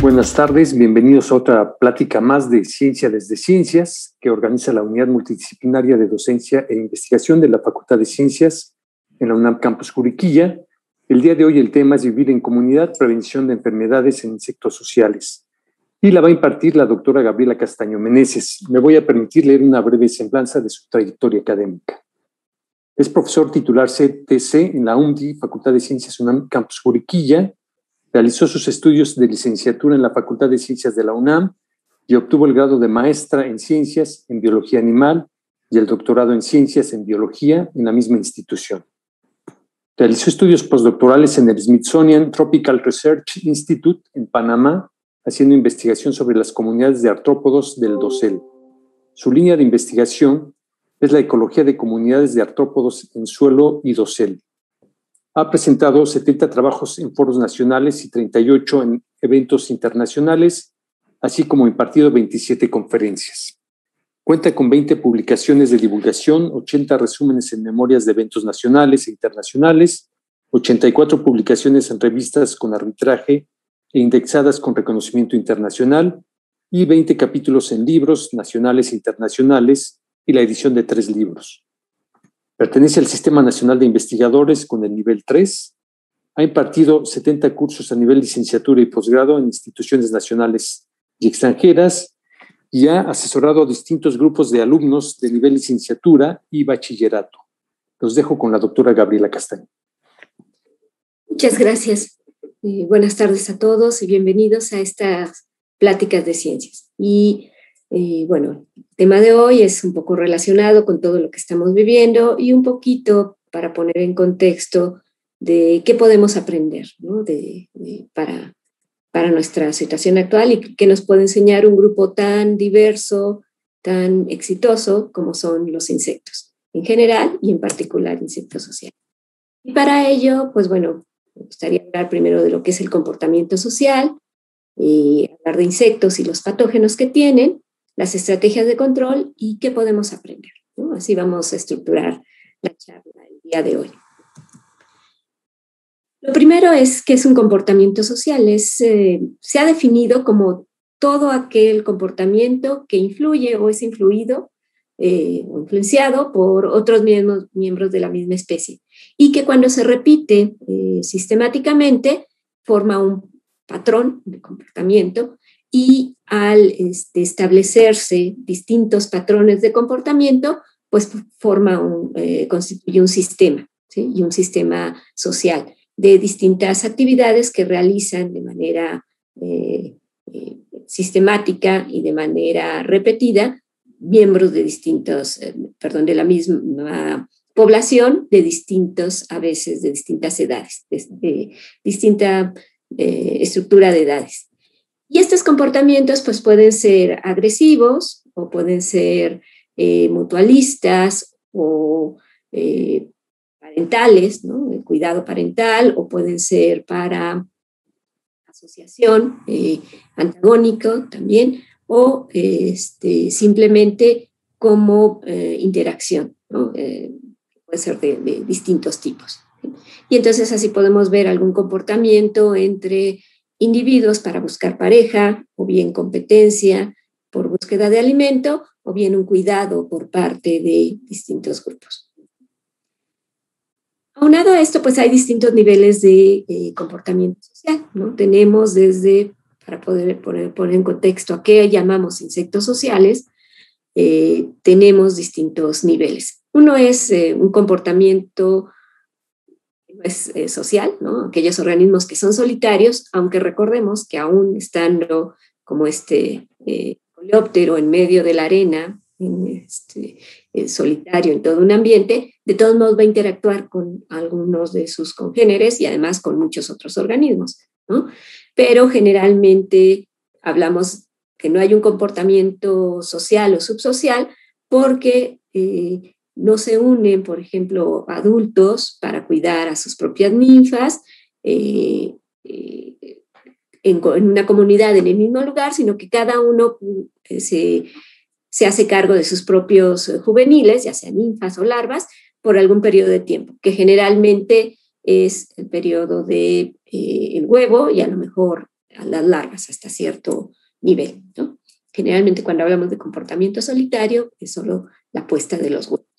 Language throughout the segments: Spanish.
buenas tardes, bienvenidos a otra plática más de Ciencia desde Ciencias que organiza la Unidad Multidisciplinaria de Docencia e Investigación de la Facultad de Ciencias en la UNAM Campus Juriquilla. El día de hoy el tema es Vivir en Comunidad, Prevención de Enfermedades en Insectos Sociales. Y la va a impartir la doctora Gabriela Castaño Meneses. Me voy a permitir leer una breve semblanza de su trayectoria académica. Es profesor titular CTC en la UMDI, Facultad de Ciencias UNAM Campus Juriquilla. Realizó sus estudios de licenciatura en la Facultad de Ciencias de la UNAM y obtuvo el grado de maestra en Ciencias en Biología Animal y el doctorado en Ciencias en Biología en la misma institución. Realizó estudios postdoctorales en el Smithsonian Tropical Research Institute en Panamá, haciendo investigación sobre las comunidades de artrópodos del dosel. Su línea de investigación es la ecología de comunidades de artrópodos en suelo y dosel. Ha presentado 70 trabajos en foros nacionales y 38 en eventos internacionales, así como impartido 27 conferencias. Cuenta con 20 publicaciones de divulgación, 80 resúmenes en memorias de eventos nacionales e internacionales, 84 publicaciones en revistas con arbitraje e indexadas con reconocimiento internacional y 20 capítulos en libros nacionales e internacionales y la edición de 3 libros. Pertenece al Sistema Nacional de Investigadores con el nivel 3. Ha impartido 70 cursos a nivel licenciatura y posgrado en instituciones nacionales y extranjeras y ha asesorado a distintos grupos de alumnos de nivel licenciatura y bachillerato. Los dejo con la doctora Gabriela Castaño. Muchas gracias. Buenas tardes a todos y bienvenidos a estas pláticas de ciencias. Bueno, el tema de hoy es un poco relacionado con todo lo que estamos viviendo y un poquito para poner en contexto de qué podemos aprender, ¿no? Para nuestra situación actual y qué nos puede enseñar un grupo tan diverso, tan exitoso como son los insectos, en general y en particular insectos sociales. Y para ello, pues bueno, me gustaría hablar primero de lo que es el comportamiento social, hablar de insectos y los patógenos que tienen, las estrategias de control y qué podemos aprender, ¿no? Así vamos a estructurar la charla el día de hoy. Lo primero es qué es un comportamiento social. Se ha definido como todo aquel comportamiento que influye o es influido o influenciado por otros miembros de la misma especie y que cuando se repite sistemáticamente forma un patrón de comportamiento. Y al establecerse distintos patrones de comportamiento, pues constituye un sistema, ¿sí? Y un sistema social de distintas actividades que realizan de manera sistemática y de manera repetida miembros de de la misma población, a veces de distintas edades, de distinta estructura de edades. Y estos comportamientos pues, pueden ser agresivos o pueden ser mutualistas o parentales, ¿no? El cuidado parental, o pueden ser para asociación, antagónico también, o simplemente como interacción, ¿no? Puede ser de distintos tipos. Y entonces así podemos ver algún comportamiento entre individuos para buscar pareja, o bien competencia por búsqueda de alimento, o bien un cuidado por parte de distintos grupos. Aunado a esto, pues hay distintos niveles de comportamiento social, ¿no? Tenemos para poder poner en contexto a qué llamamos insectos sociales, tenemos distintos niveles. Uno es un comportamiento social, ¿no? Aquellos organismos que son solitarios, aunque recordemos que aún estando como coleóptero en medio de la arena, solitario en todo un ambiente, de todos modos va a interactuar con algunos de sus congéneres y además con muchos otros organismos, ¿no? Pero generalmente hablamos que no hay un comportamiento social o subsocial porque no se unen, por ejemplo, adultos para cuidar a sus propias ninfas en una comunidad en el mismo lugar, sino que cada uno se hace cargo de sus propios juveniles, ya sean ninfas o larvas, por algún periodo de tiempo, que generalmente es el periodo del huevo y a lo mejor las larvas hasta cierto nivel, ¿no? Generalmente cuando hablamos de comportamiento solitario es solo la puesta de los huevos.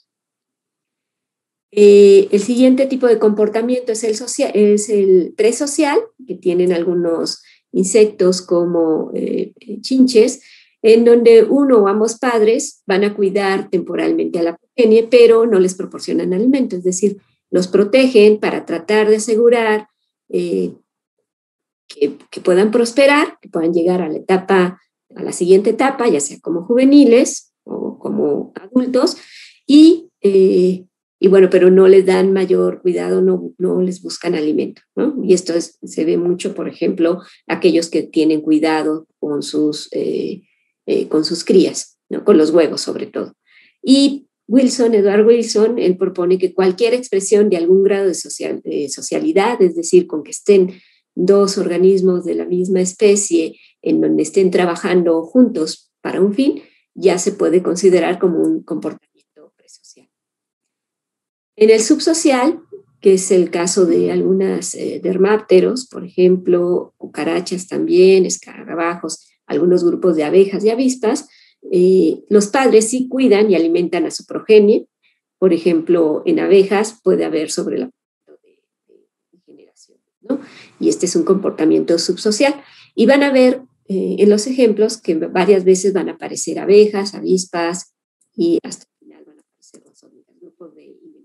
El siguiente tipo de comportamiento es el presocial, que tienen algunos insectos como chinches, en donde uno o ambos padres van a cuidar temporalmente a la progenie, pero no les proporcionan alimento, es decir, los protegen para tratar de asegurar que puedan prosperar, que puedan llegar a la siguiente etapa, ya sea como juveniles o como adultos, y bueno, pero no les dan mayor cuidado, no les buscan alimento, ¿no? Y esto se ve mucho, por ejemplo, aquellos que tienen cuidado con sus crías, ¿no? Con los huevos sobre todo. Y Edward Wilson, él propone que cualquier expresión de algún grado de socialidad, es decir, con que estén dos organismos de la misma especie en donde estén trabajando juntos para un fin, ya se puede considerar como un comportamiento presocial. En el subsocial, que es el caso de algunas dermápteros, por ejemplo, cucarachas también, escarabajos, algunos grupos de abejas y avispas, los padres sí cuidan y alimentan a su progenie. Por ejemplo, en abejas puede haber sobrelapamiento de generación, ¿no? Y este es un comportamiento subsocial. Y van a ver en los ejemplos que varias veces van a aparecer abejas, avispas y hasta el final van a aparecer los grupos de himenópteros.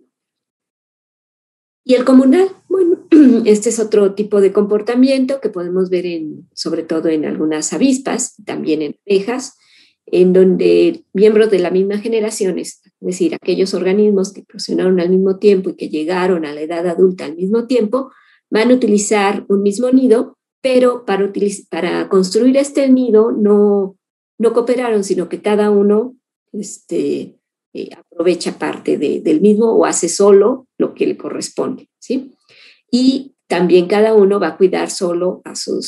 Y el comunal, bueno, este es otro tipo de comportamiento que podemos ver sobre todo en algunas avispas, también en abejas, en donde miembros de la misma generación, es decir, aquellos organismos que eclosionaron al mismo tiempo y que llegaron a la edad adulta al mismo tiempo, van a utilizar un mismo nido, pero para construir este nido no cooperaron, sino que cada uno aprovecha parte del mismo o hace solo lo que le corresponde, ¿sí? Y también cada uno va a cuidar solo a su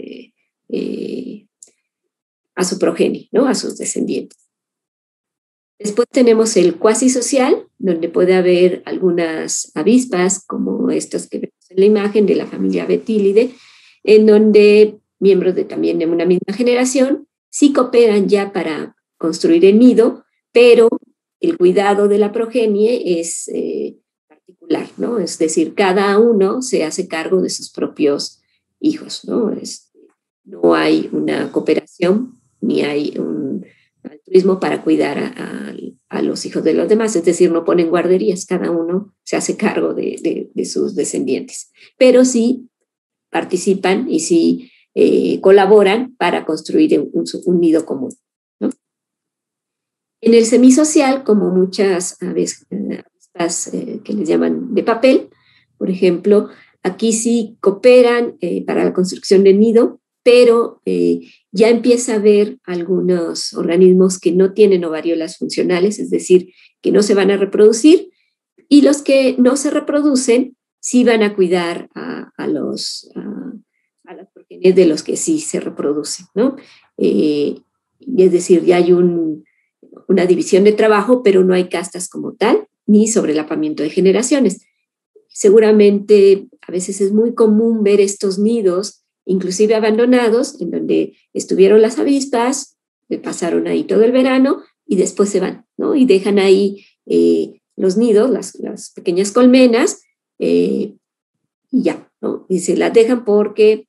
progenie, ¿no? A sus descendientes. Después tenemos el cuasisocial, donde puede haber algunas avispas, como estas que vemos en la imagen de la familia Betilidae, en donde miembros también de una misma generación sí cooperan ya para construir el nido, pero el cuidado de la progenie es particular, ¿no? Es decir, cada uno se hace cargo de sus propios hijos, ¿no? No hay una cooperación ni hay un altruismo para cuidar a los hijos de los demás, es decir, no ponen guarderías, cada uno se hace cargo de sus descendientes, pero sí participan y sí colaboran para construir un nido común, ¿no? En el semisocial, como muchas avispas que les llaman de papel, por ejemplo, aquí sí cooperan para la construcción del nido, pero ya empieza a haber algunos organismos que no tienen ovariolas funcionales, es decir, que no se van a reproducir, y los que no se reproducen sí van a cuidar a las progenies de los que sí se reproducen, ¿no? Y es decir, ya hay una división de trabajo, pero no hay castas como tal, ni sobrelapamiento de generaciones. Seguramente a veces es muy común ver estos nidos, inclusive abandonados, en donde estuvieron las avispas, pasaron ahí todo el verano y después se van, ¿no? Y dejan ahí los nidos, las pequeñas colmenas, y ya, ¿no? Y se las dejan porque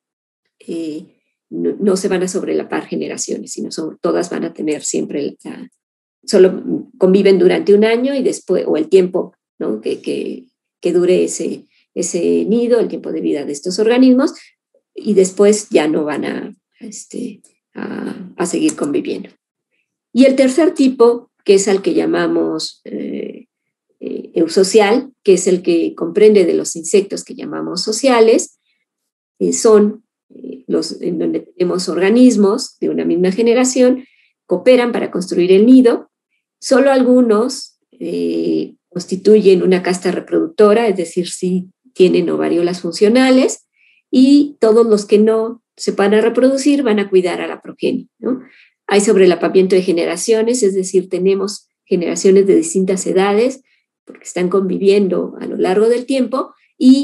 no se van a sobrelapar generaciones, sino todas van a tener siempre solo conviven durante un año y después, o el tiempo, ¿no? que dure ese nido, el tiempo de vida de estos organismos, y después ya no van a seguir conviviendo. Y el tercer tipo, que es al que llamamos eusocial, que es el que comprende de los insectos que llamamos sociales, son los en donde tenemos organismos de una misma generación, cooperan para construir el nido. Solo algunos constituyen una casta reproductora, es decir, sí tienen ovariolas funcionales, y todos los que no se van a reproducir van a cuidar a la progenie, ¿no? Hay sobrelapamiento de generaciones, es decir, tenemos generaciones de distintas edades porque están conviviendo a lo largo del tiempo y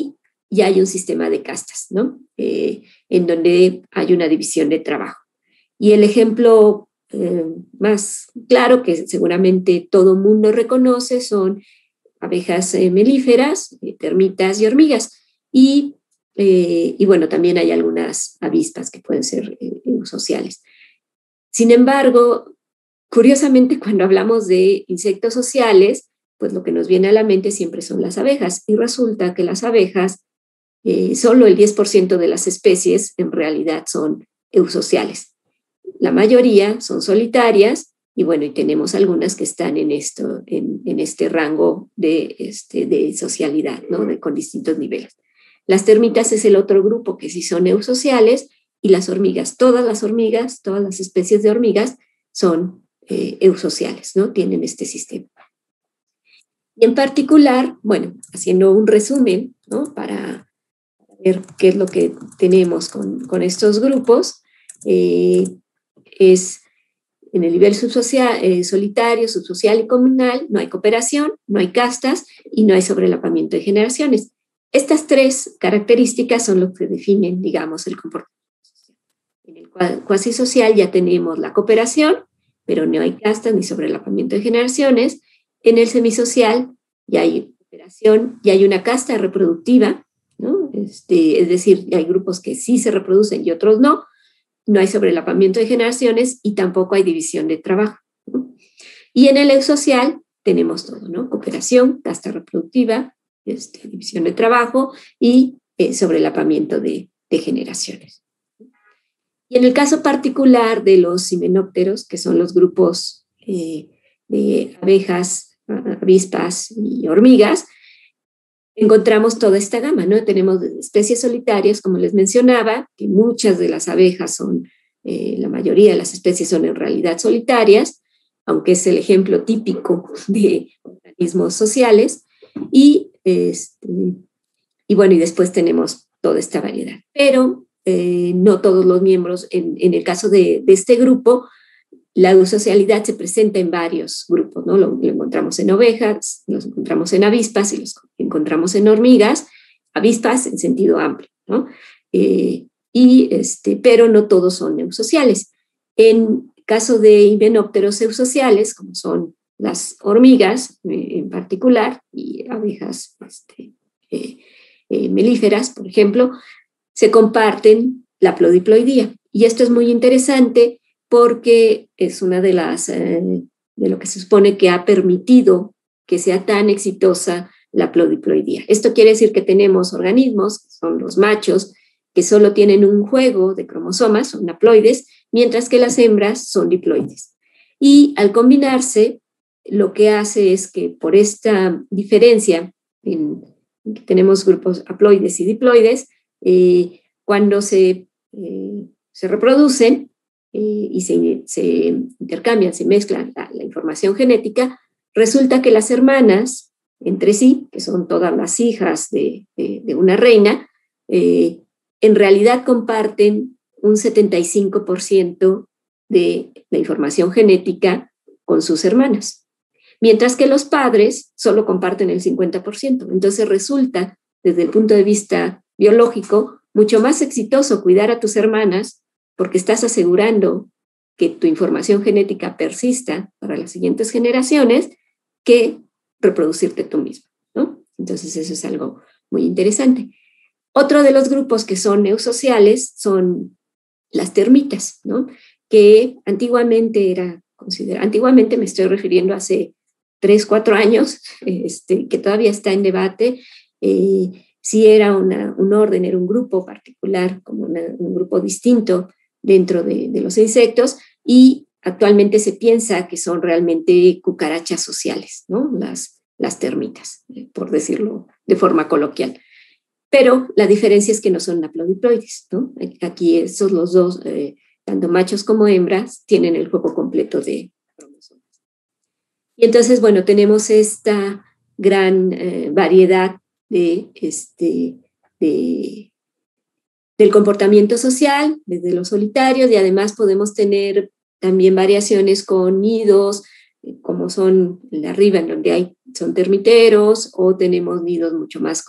y hay un sistema de castas, ¿no? En donde hay una división de trabajo. Y el ejemplo más claro, que seguramente todo mundo reconoce, son abejas melíferas, termitas y hormigas. Y bueno, también hay algunas avispas que pueden ser eusociales. Sin embargo, curiosamente, cuando hablamos de insectos sociales, pues lo que nos viene a la mente siempre son las abejas. Y resulta que las abejas, solo el 10% de las especies en realidad son eusociales. La mayoría son solitarias y bueno, y tenemos algunas que están en este rango de socialidad, ¿no? Con distintos niveles. Las termitas es el otro grupo que sí son eusociales, y las hormigas, todas las especies de hormigas son eusociales, ¿no? Tienen este sistema. Y en particular, bueno, haciendo un resumen, ¿no? Para ver qué es lo que tenemos con estos grupos, es en el nivel subsocial, solitario, subsocial y comunal, no hay cooperación, no hay castas y no hay sobrelapamiento de generaciones. Estas tres características son lo que definen, digamos, el comportamiento. En el cuasi social ya tenemos la cooperación, pero no hay castas ni sobrelapamiento de generaciones. En el semisocial ya hay cooperación, ya hay una casta reproductiva, ¿no? Es decir, hay grupos que sí se reproducen y otros no. No hay sobrelapamiento de generaciones y tampoco hay división de trabajo, ¿no? Y en el eusocial tenemos todo, ¿no? Cooperación, casta reproductiva, división de trabajo y sobrelapamiento de generaciones. Y en el caso particular de los himenópteros, que son los grupos de abejas, avispas y hormigas, encontramos toda esta gama, ¿no? Tenemos especies solitarias, como les mencionaba, que muchas de las abejas son, la mayoría de las especies son en realidad solitarias, aunque es el ejemplo típico de organismos sociales, y bueno, y después tenemos toda esta variedad. Pero no todos los miembros, en el caso de este grupo, la eusocialidad se presenta en varios grupos, ¿no? Lo encontramos en ovejas, los encontramos en avispas y los encontramos en hormigas, avispas en sentido amplio, ¿no? Pero no todos son eusociales. En caso de himenópteros eusociales, como son las hormigas en particular, y abejas melíferas, por ejemplo, se comparten la plodiploidía. Y esto es muy interesante porque es una de lo que se supone que ha permitido que sea tan exitosa la plodiploidía. Esto quiere decir que tenemos organismos, que son los machos, que solo tienen un juego de cromosomas, son haploides, mientras que las hembras son diploides. Y al combinarse, lo que hace es que por esta diferencia en que tenemos grupos haploides y diploides, cuando se reproducen, y se intercambian, se mezclan la información genética, resulta que las hermanas entre sí, que son todas las hijas de una reina, en realidad comparten un 75% de la información genética con sus hermanas, mientras que los padres solo comparten el 50%. Entonces resulta, desde el punto de vista biológico, mucho más exitoso cuidar a tus hermanas porque estás asegurando que tu información genética persista para las siguientes generaciones que reproducirte tú mismo, ¿no? Entonces eso es algo muy interesante. Otro de los grupos que son eusociales son las termitas, ¿no? Que antiguamente antiguamente me estoy refiriendo a hace 3, 4 años, que todavía está en debate, si era un orden, era un grupo particular, como un grupo distinto dentro de los insectos, y actualmente se piensa que son realmente cucarachas sociales, ¿no? Las termitas, por decirlo de forma coloquial. Pero la diferencia es que no son haplodiploides, ¿no? Aquí esos los dos, tanto machos como hembras, tienen el juego completo de cromosomas. Y entonces, bueno, tenemos esta gran variedad del comportamiento social, desde los solitarios, y además podemos tener también variaciones con nidos, como son de arriba, en donde son termiteros, o tenemos nidos mucho más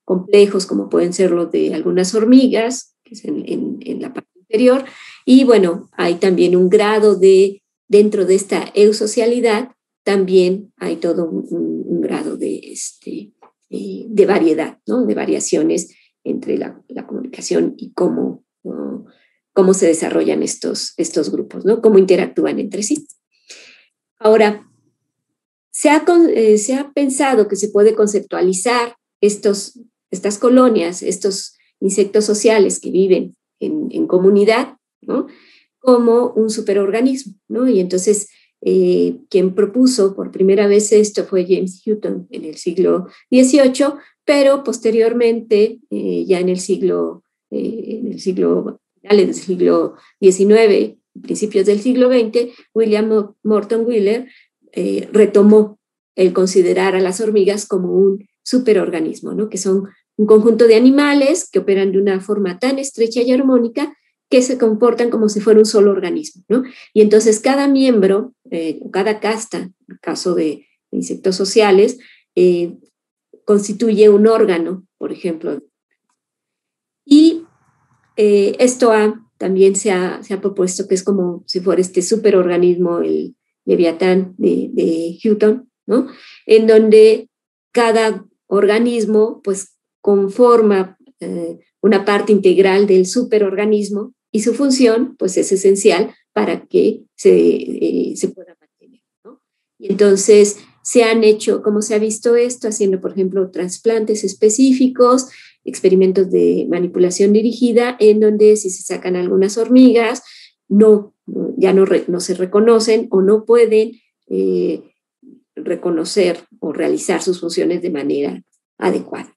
complejos, como pueden ser los de algunas hormigas, que es en la parte inferior. Y bueno, hay también un grado dentro de esta eusocialidad, también hay todo un grado de variedad, ¿no? De variaciones entre la comunicación y cómo se desarrollan estos grupos, ¿no? Cómo interactúan entre sí. Ahora, se ha pensado que se puede conceptualizar estas colonias, estos insectos sociales que viven en comunidad, ¿no? Como un superorganismo, ¿no? Y entonces, quien propuso por primera vez esto fue James Hutton en el siglo XVIII, pero posteriormente, ya en el siglo finales del siglo XIX, principios del siglo XX, William Morton Wheeler retomó el considerar a las hormigas como un superorganismo, ¿no? Que son un conjunto de animales que operan de una forma tan estrecha y armónica que se comportan como si fuera un solo organismo, ¿no? Y entonces cada miembro, cada casta, en el caso de insectos sociales, constituye un órgano, por ejemplo. Y esto también se ha propuesto que es como si fuera este superorganismo, el Leviatán de Hutton, ¿no? En donde cada organismo pues conforma una parte integral del superorganismo y su función pues es esencial para que se pueda mantener, ¿no? Y entonces se han hecho, ¿cómo se ha visto esto? Haciendo, por ejemplo, trasplantes específicos, experimentos de manipulación dirigida, en donde si se sacan algunas hormigas, ya no se reconocen o no pueden reconocer o realizar sus funciones de manera adecuada.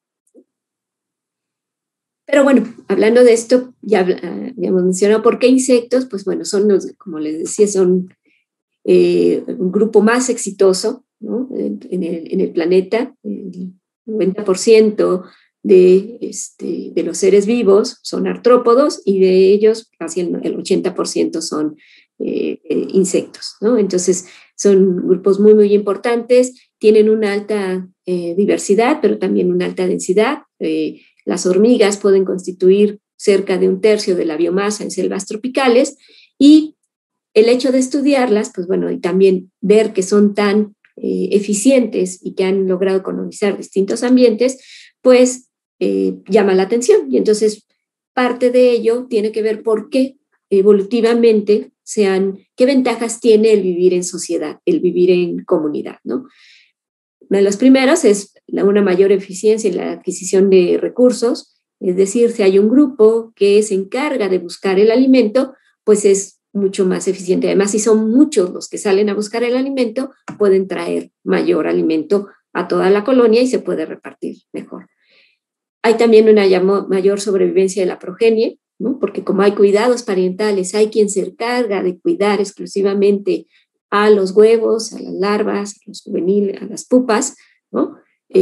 Pero bueno, hablando de esto, ya habíamos mencionado por qué insectos, pues bueno, como les decía, son un grupo más exitoso, ¿no? en el planeta. El 90% de los seres vivos son artrópodos y de ellos casi el 80% son insectos, ¿no? Entonces son grupos muy, muy importantes, tienen una alta diversidad, pero también una alta densidad. Las hormigas pueden constituir cerca de 1/3 de la biomasa en selvas tropicales, y el hecho de estudiarlas, pues bueno, y también ver que son tan eficientes y que han logrado colonizar distintos ambientes, pues llama la atención. Y entonces parte de ello tiene que ver por qué evolutivamente qué ventajas tiene el vivir en sociedad, el vivir en comunidad, ¿no? Una de las primeras es una mayor eficiencia en la adquisición de recursos, es decir, si hay un grupo que se encarga de buscar el alimento, pues es mucho más eficiente. Además, si son muchos los que salen a buscar el alimento, pueden traer mayor alimento a toda la colonia y se puede repartir mejor. Hay también una mayor sobrevivencia de la progenie, ¿no? Porque como hay cuidados parentales, hay quien se encarga de cuidar exclusivamente a los huevos, a las larvas, a los juveniles, a las pupas, ¿no?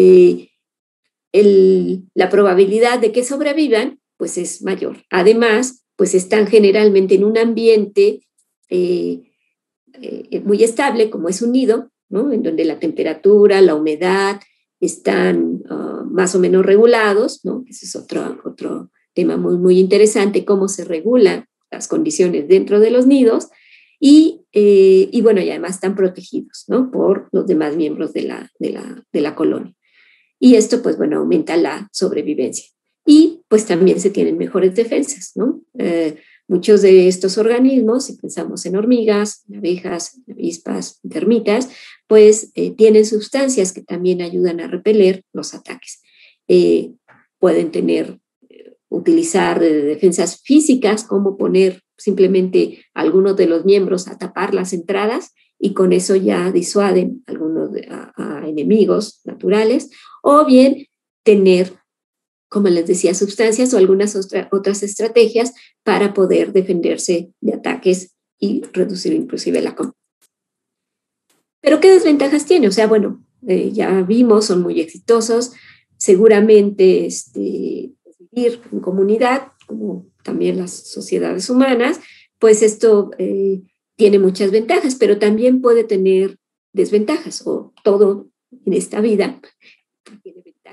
La probabilidad de que sobrevivan pues es mayor. Además, pues están generalmente en un ambiente muy estable, como es un nido, ¿no? En donde la temperatura, la humedad están más o menos regulados, ¿no? Ese es otro tema muy, muy interesante, cómo se regulan las condiciones dentro de los nidos. Y bueno, y además están protegidos, ¿no? Por los demás miembros de la colonia. Y esto, pues bueno, aumenta la sobrevivencia. Y pues también se tienen mejores defensas, ¿no? Muchos de estos organismos, si pensamos en hormigas, en abejas, en avispas, en termitas, pues tienen sustancias que también ayudan a repeler los ataques. Pueden utilizar defensas físicas, como poner simplemente algunos de los miembros a tapar las entradas, y con eso ya disuaden algunos a enemigos naturales, o bien tener, como les decía, sustancias o algunas otras estrategias para poder defenderse de ataques y reducir inclusive la comida. Pero ¿qué desventajas tiene? O sea, bueno, ya vimos, son muy exitosos, seguramente vivir en comunidad, como también las sociedades humanas, pues esto tiene muchas ventajas, pero también puede tener desventajas, o todo en esta vida tiene ventajas y desventajas.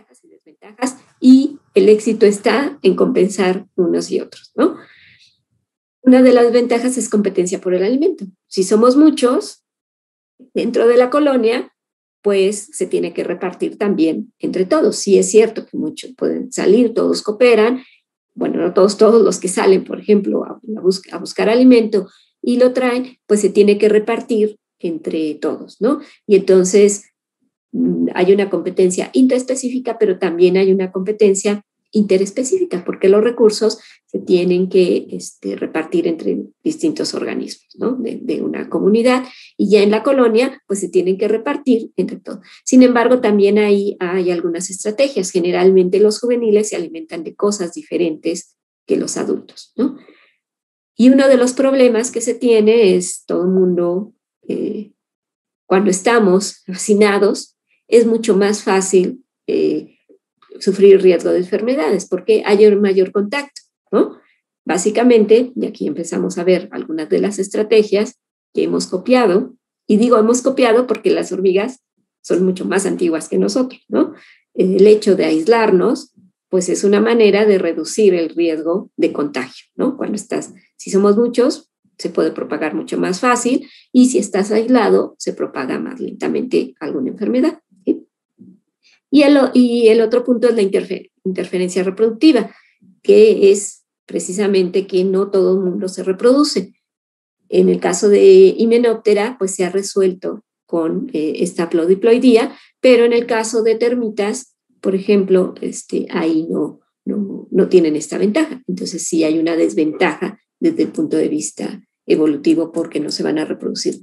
desventajas y el éxito está en compensar unos y otros, ¿no? Una de las ventajas es competencia por el alimento. Si somos muchos dentro de la colonia, pues se tiene que repartir también entre todos. Sí es cierto que muchos pueden salir, todos cooperan, bueno, no todos los que salen, por ejemplo, a buscar alimento y lo traen, pues se tiene que repartir entre todos, ¿no? Y entonces hay una competencia intraespecífica, pero también hay una competencia interespecífica, porque los recursos se tienen que repartir entre distintos organismos, ¿no? de una comunidad, y ya en la colonia pues se tienen que repartir entre todos. Sin embargo, también hay algunas estrategias. Generalmente los juveniles se alimentan de cosas diferentes que los adultos, ¿no? Y uno de los problemas que se tiene es todo el mundo, cuando estamos hacinados, es mucho más fácil sufrir riesgo de enfermedades porque hay un mayor contacto, ¿no? Básicamente, y aquí empezamos a ver algunas de las estrategias que hemos copiado, y digo hemos copiado porque las hormigas son mucho más antiguas que nosotros, ¿no? El hecho de aislarnos, pues es una manera de reducir el riesgo de contagio, ¿no? Si somos muchos, se puede propagar mucho más fácil, y si estás aislado, se propaga más lentamente alguna enfermedad. Y el otro punto es la interferencia reproductiva, que es precisamente que no todo el mundo se reproduce. En el caso de Hymenoptera, pues se ha resuelto con esta haplodiploidía, pero en el caso de termitas, por ejemplo, ahí no tienen esta ventaja. Entonces sí hay una desventaja desde el punto de vista evolutivo porque no se van a reproducir.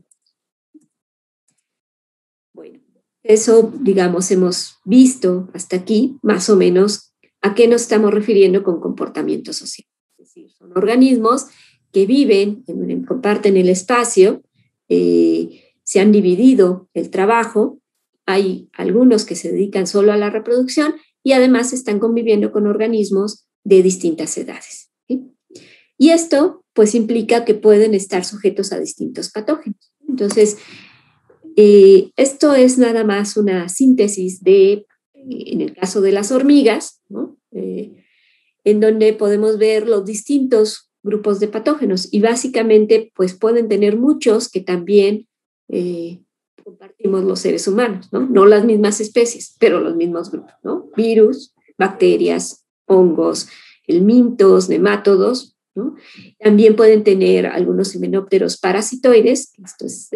Bueno. Eso, digamos, hemos visto hasta aquí más o menos a qué nos estamos refiriendo con comportamiento social. Es decir, son organismos que viven, comparten el espacio, se han dividido el trabajo, hay algunos que se dedican solo a la reproducción y además están conviviendo con organismos de distintas edades, ¿sí? Y esto, pues, implica que pueden estar sujetos a distintos patógenos. Entonces, esto es nada más una síntesis en el caso de las hormigas, ¿no? En donde podemos ver los distintos grupos de patógenos y básicamente pues pueden tener muchos que también compartimos los seres humanos, ¿no? No las mismas especies, pero los mismos grupos, ¿no? Virus, bacterias, hongos, helmintos, nemátodos, ¿no? También pueden tener algunos himenópteros parasitoides, esto es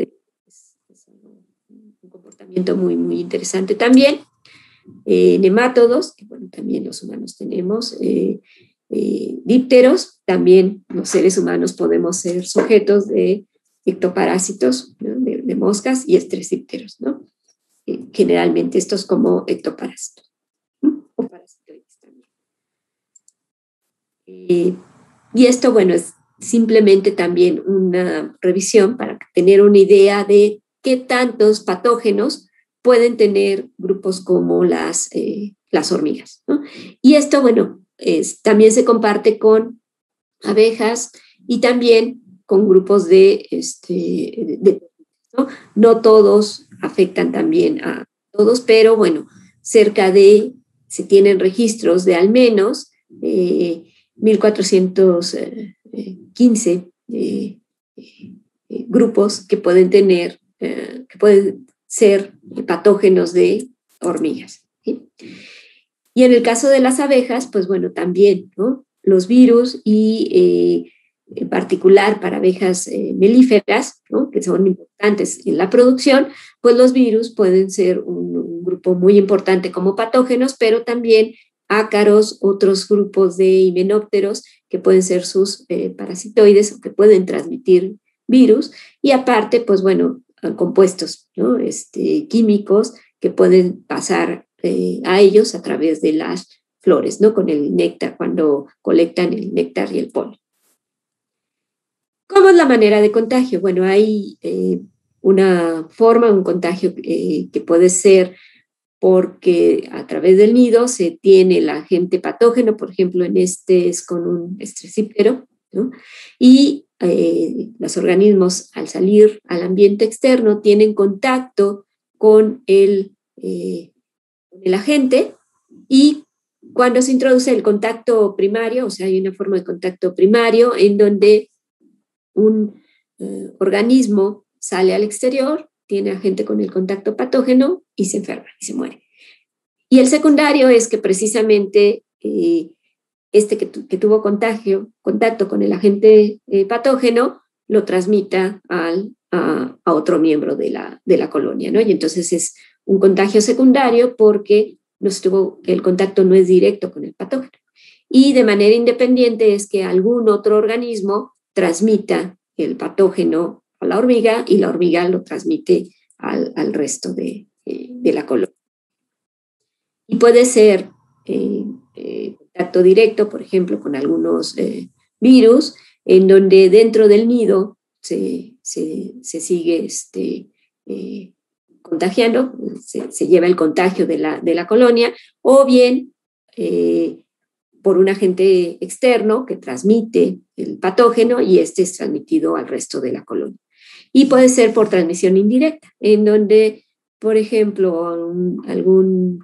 muy, muy interesante también, nemátodos, que bueno, también los humanos tenemos, dípteros, también los seres humanos podemos ser sujetos de ectoparásitos, ¿no? de moscas y estresípteros, ¿no? Generalmente estos como ectoparásitos, ¿no? O parasitoides también. Y esto, bueno, es simplemente también una revisión para tener una idea de qué tantos patógenos pueden tener grupos como las hormigas, ¿no? Y esto, bueno, también se comparte con abejas y también con grupos ¿no? No todos afectan también a todos, pero bueno, se tienen registros de al menos 1415 grupos que pueden tener que pueden ser patógenos de hormigas, ¿sí? Y en el caso de las abejas, pues bueno, también, ¿no? Los virus y en particular para abejas melíferas, ¿no? Que son importantes en la producción, pues los virus pueden ser un grupo muy importante como patógenos, pero también ácaros, otros grupos de himenópteros que pueden ser sus parasitoides o que pueden transmitir virus, y aparte, pues bueno, compuestos, ¿no? Químicos que pueden pasar a ellos a través de las flores, ¿no? Con el néctar, cuando colectan el néctar y el polen. ¿Cómo es la manera de contagio? Bueno, hay una forma, un contagio que puede ser porque a través del nido se tiene el agente patógeno, por ejemplo, es con un estresíptero, ¿no? Y los organismos al salir al ambiente externo tienen contacto con el agente Y cuando se introduce el contacto primario, o sea, hay una forma de contacto primario en donde un organismo sale al exterior, tiene agente con el contacto patógeno y se enferma y se muere. Y el secundario es que precisamente que tuvo contacto con el agente patógeno lo transmita a otro miembro de la colonia, ¿no? Y entonces es un contagio secundario porque el contacto no es directo con el patógeno. Y de manera independiente es que algún otro organismo transmita el patógeno a la hormiga y la hormiga lo transmite al resto de la colonia. Y puede ser contacto directo, por ejemplo, con algunos virus, en donde dentro del nido se sigue contagiando, se lleva el contagio de la colonia, o bien por un agente externo que transmite el patógeno y este es transmitido al resto de la colonia. Y puede ser por transmisión indirecta, en donde, por ejemplo, algún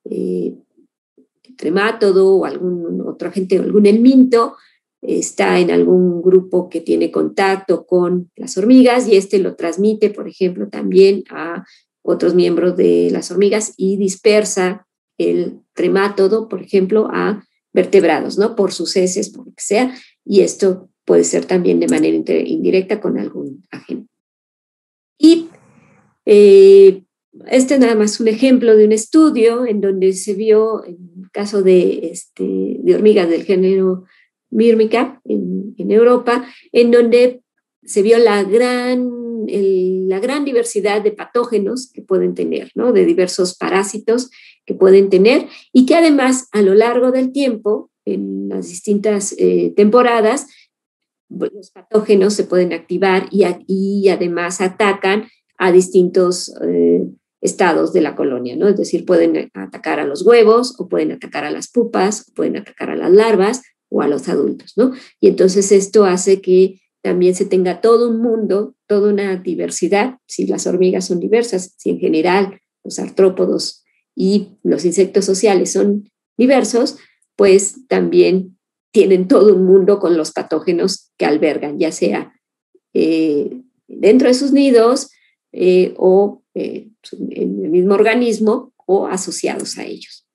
tremátodo o algún otro agente, algún helminto, está en algún grupo que tiene contacto con las hormigas y este lo transmite, por ejemplo, también a otros miembros de las hormigas y dispersa el tremátodo, por ejemplo, a vertebrados, ¿no? Por sus heces, por lo que sea, y esto puede ser también de manera indirecta con algún agente. Y este es nada más un ejemplo de un estudio en donde se vio, en el caso de hormigas del género Myrmica en Europa, en donde se vio la gran diversidad de patógenos que pueden tener, ¿no? De diversos parásitos que pueden tener y que además a lo largo del tiempo, en las distintas temporadas, los patógenos se pueden activar y además atacan a distintos estados de la colonia, ¿no? Es decir, pueden atacar a los huevos o pueden atacar a las pupas, o pueden atacar a las larvas o a los adultos, ¿no? Y entonces esto hace que también se tenga todo un mundo, toda una diversidad, si las hormigas son diversas, si en general los artrópodos y los insectos sociales son diversos, pues también tienen todo un mundo con los patógenos que albergan, ya sea dentro de sus nidos o en el mismo organismo o asociados a ellos.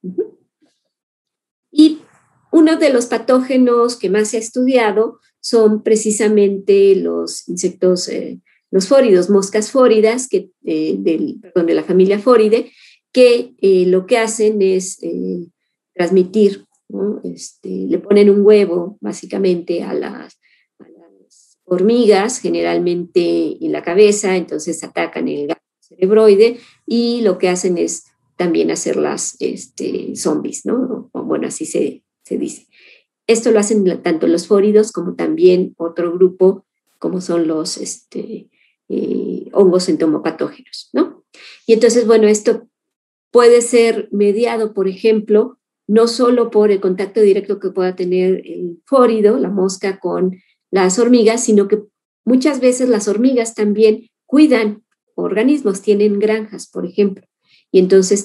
Y uno de los patógenos que más se ha estudiado son precisamente los insectos, los fóridos, moscas fóridas, de la familia Fóridae, que lo que hacen es transmitir, ¿no? Le ponen un huevo básicamente a las hormigas, generalmente en la cabeza, entonces atacan el ganglio cerebroide y lo que hacen es también hacerlas zombies, ¿no? O, bueno, así se dice. Esto lo hacen tanto los fóridos como también otro grupo, como son los hongos entomopatógenos, ¿no? Y entonces, bueno, esto puede ser mediado, por ejemplo, no solo por el contacto directo que pueda tener el fórido, la mosca, con las hormigas, sino que muchas veces las hormigas también cuidan organismos, tienen granjas, por ejemplo, y entonces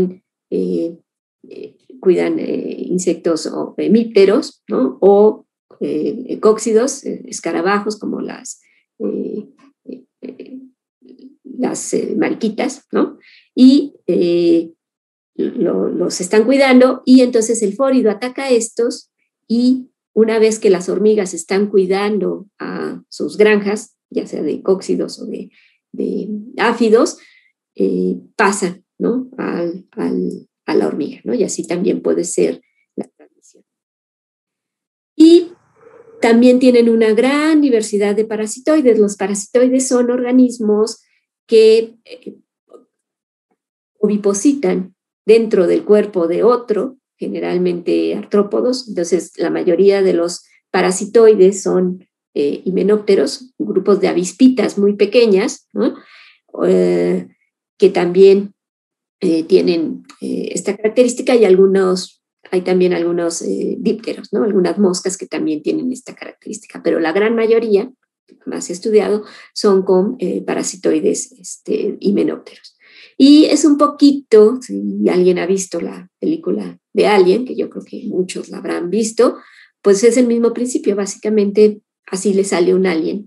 cuidan insectos o hemípteros, ¿no? O cóccidos, escarabajos como las mariquitas, ¿no? Y los están cuidando y entonces el fórido ataca a estos y una vez que las hormigas están cuidando a sus granjas, ya sea de cóccidos o de áfidos, pasan, ¿no? a la hormiga, ¿no? Y así también puede ser la transmisión. Y también tienen una gran diversidad de parasitoides. Los parasitoides son organismos que ovipositan dentro del cuerpo de otro, generalmente artrópodos. Entonces, la mayoría de los parasitoides son himenópteros, grupos de avispitas muy pequeñas, ¿no? Que también tienen esta característica y hay también algunos dípteros, ¿no? Algunas moscas que también tienen esta característica, pero la gran mayoría, más estudiado, son con parasitoides himenópteros. Y es un poquito, si alguien ha visto la película de Alien, que yo creo que muchos la habrán visto, pues es el mismo principio, básicamente así le sale un alien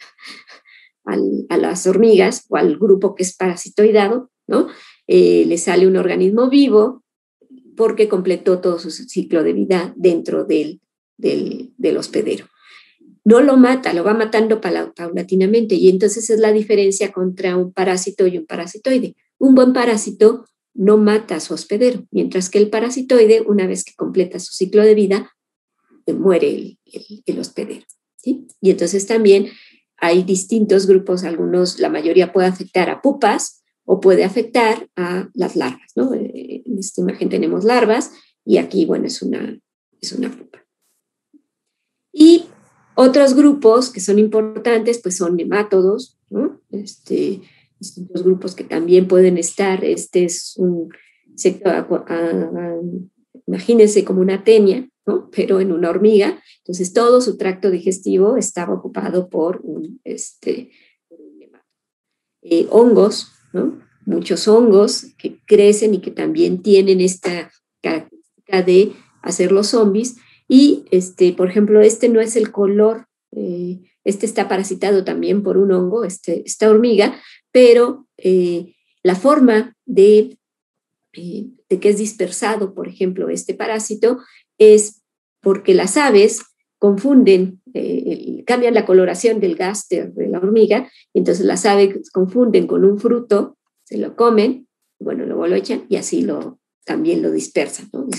a las hormigas o al grupo que es parasitoidado, ¿no? Le sale un organismo vivo porque completó todo su ciclo de vida dentro del hospedero. No lo mata, lo va matando paulatinamente, y entonces es la diferencia contra un parásito y un parasitoide. Un buen parásito no mata a su hospedero, mientras que el parasitoide, una vez que completa su ciclo de vida, muere el hospedero, ¿sí? Y entonces también hay distintos grupos, algunos, la mayoría puede afectar a pupas o puede afectar a las larvas, ¿no? En esta imagen tenemos larvas y aquí, bueno, es una pupa. Y otros grupos que son importantes, pues son nemátodos, ¿no? Distintos grupos que también pueden estar, este es un sector, imagínense como una tenia, ¿no? Pero en una hormiga, entonces todo su tracto digestivo estaba ocupado por un nemátodo. Hongos, ¿no? Muchos hongos que crecen y que también tienen esta característica de hacer los zombies. Y, por ejemplo, no es el color, está parasitado también por un hongo, esta hormiga, pero la forma de que es dispersado, por ejemplo, este parásito, es porque las aves confunden, cambian la coloración del gáster de la hormiga, y entonces las aves confunden con un fruto, se lo comen, bueno, luego lo echan y así también lo dispersan, ¿no?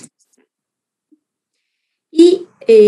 Y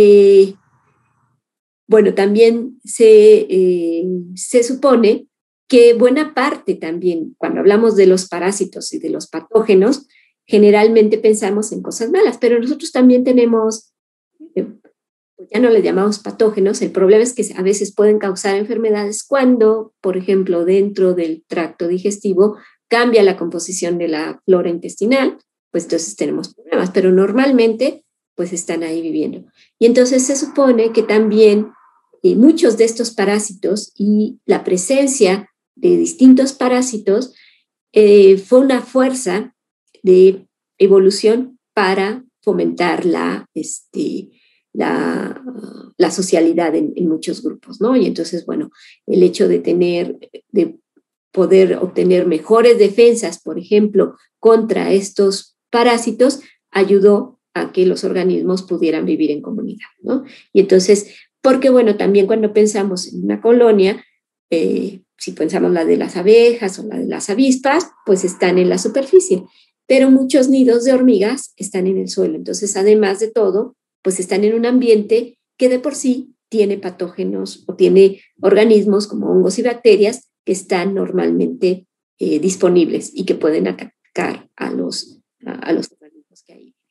bueno, también se supone que buena parte también, cuando hablamos de los parásitos y de los patógenos, generalmente pensamos en cosas malas, pero nosotros también tenemos, ya no les llamamos patógenos, el problema es que a veces pueden causar enfermedades cuando, por ejemplo, dentro del tracto digestivo cambia la composición de la flora intestinal, pues entonces tenemos problemas, pero normalmente pues están ahí viviendo. Y entonces se supone que también muchos de estos parásitos y la presencia de distintos parásitos fue una fuerza de evolución para fomentar la socialidad en muchos grupos, ¿no? Y entonces, bueno, el hecho de poder obtener mejores defensas, por ejemplo, contra estos parásitos, ayudó a que los organismos pudieran vivir en comunidad, ¿no? Y entonces, porque bueno, también cuando pensamos en una colonia, si pensamos la de las abejas o la de las avispas, pues están en la superficie, pero muchos nidos de hormigas están en el suelo. Entonces, además de todo, pues están en un ambiente que de por sí tiene patógenos o tiene organismos como hongos y bacterias que están normalmente disponibles y que pueden atacar a los organismos que hay.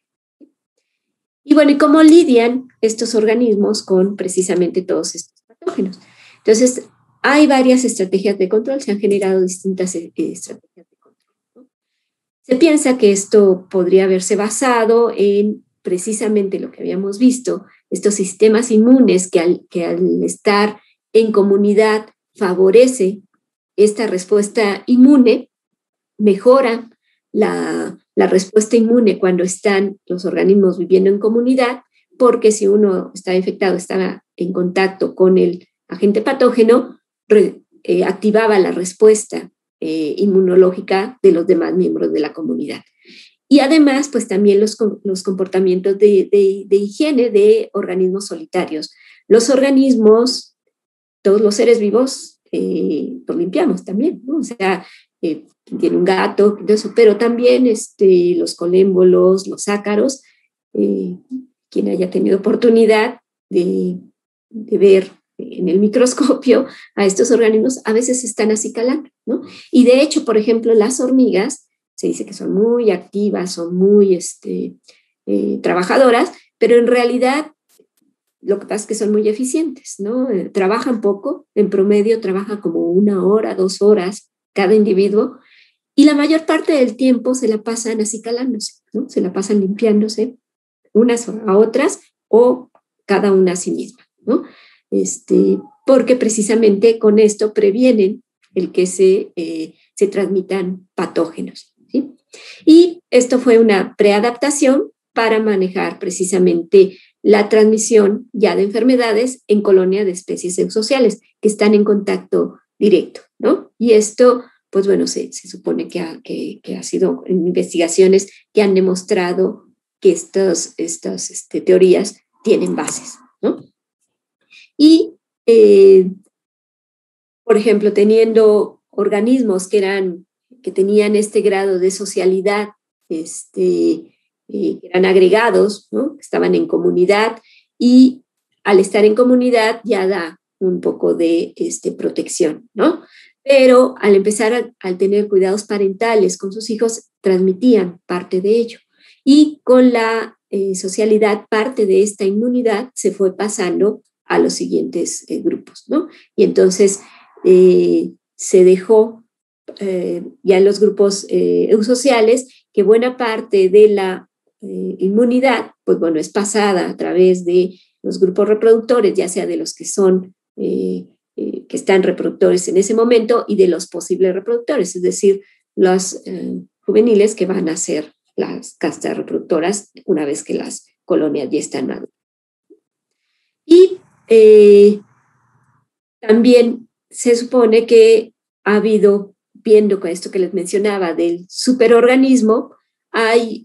Y bueno, ¿y cómo lidian estos organismos con precisamente todos estos patógenos? Entonces, hay varias estrategias de control, se han generado distintas estrategias de control, ¿no? Se piensa que esto podría haberse basado en precisamente lo que habíamos visto, estos sistemas inmunes que al estar en comunidad favorece esta respuesta inmune, mejora la respuesta inmune cuando están los organismos viviendo en comunidad, porque si uno está infectado, estaba en contacto con el agente patógeno, activaba la respuesta inmunológica de los demás miembros de la comunidad. Y además, pues también los comportamientos de higiene de organismos solitarios. Los organismos, todos los seres vivos, los limpiamos también, ¿no? O sea, tiene un gato, eso, pero también los colémbolos, los ácaros, quien haya tenido oportunidad de ver en el microscopio a estos organismos, a veces están acicalando, ¿no? Y de hecho, por ejemplo, las hormigas, se dice que son muy activas, son muy trabajadoras, pero en realidad lo que pasa es que son muy eficientes, ¿no? Trabajan poco, en promedio trabaja como 1 hora, 2 horas cada individuo, y la mayor parte del tiempo se la pasan acicalándose, ¿no? Se la pasan limpiándose unas a otras o cada una a sí misma, ¿no? Porque precisamente con esto previenen el que se se transmitan patógenos, ¿sí? Y esto fue una preadaptación para manejar precisamente la transmisión ya de enfermedades en colonia de especies eusociales que están en contacto directo, ¿no? Y esto, pues bueno, se supone que ha sido en investigaciones que han demostrado que estas teorías tienen bases, ¿no? Y, por ejemplo, teniendo organismos que tenían este grado de socialidad, que eran agregados, ¿no? Estaban en comunidad, y al estar en comunidad ya da un poco de protección, ¿no? Pero al empezar al tener cuidados parentales con sus hijos, transmitían parte de ello. Y con la socialidad, parte de esta inmunidad se fue pasando a los siguientes grupos, ¿no? Y entonces se dejó ya en los grupos eusociales que buena parte de la inmunidad, pues bueno, es pasada a través de los grupos reproductores, ya sea de los que son, que están reproductores en ese momento y de los posibles reproductores, es decir, los juveniles que van a ser las castas reproductoras una vez que las colonias ya están maduras. Y también se supone que ha habido, viendo con esto que les mencionaba del superorganismo, hay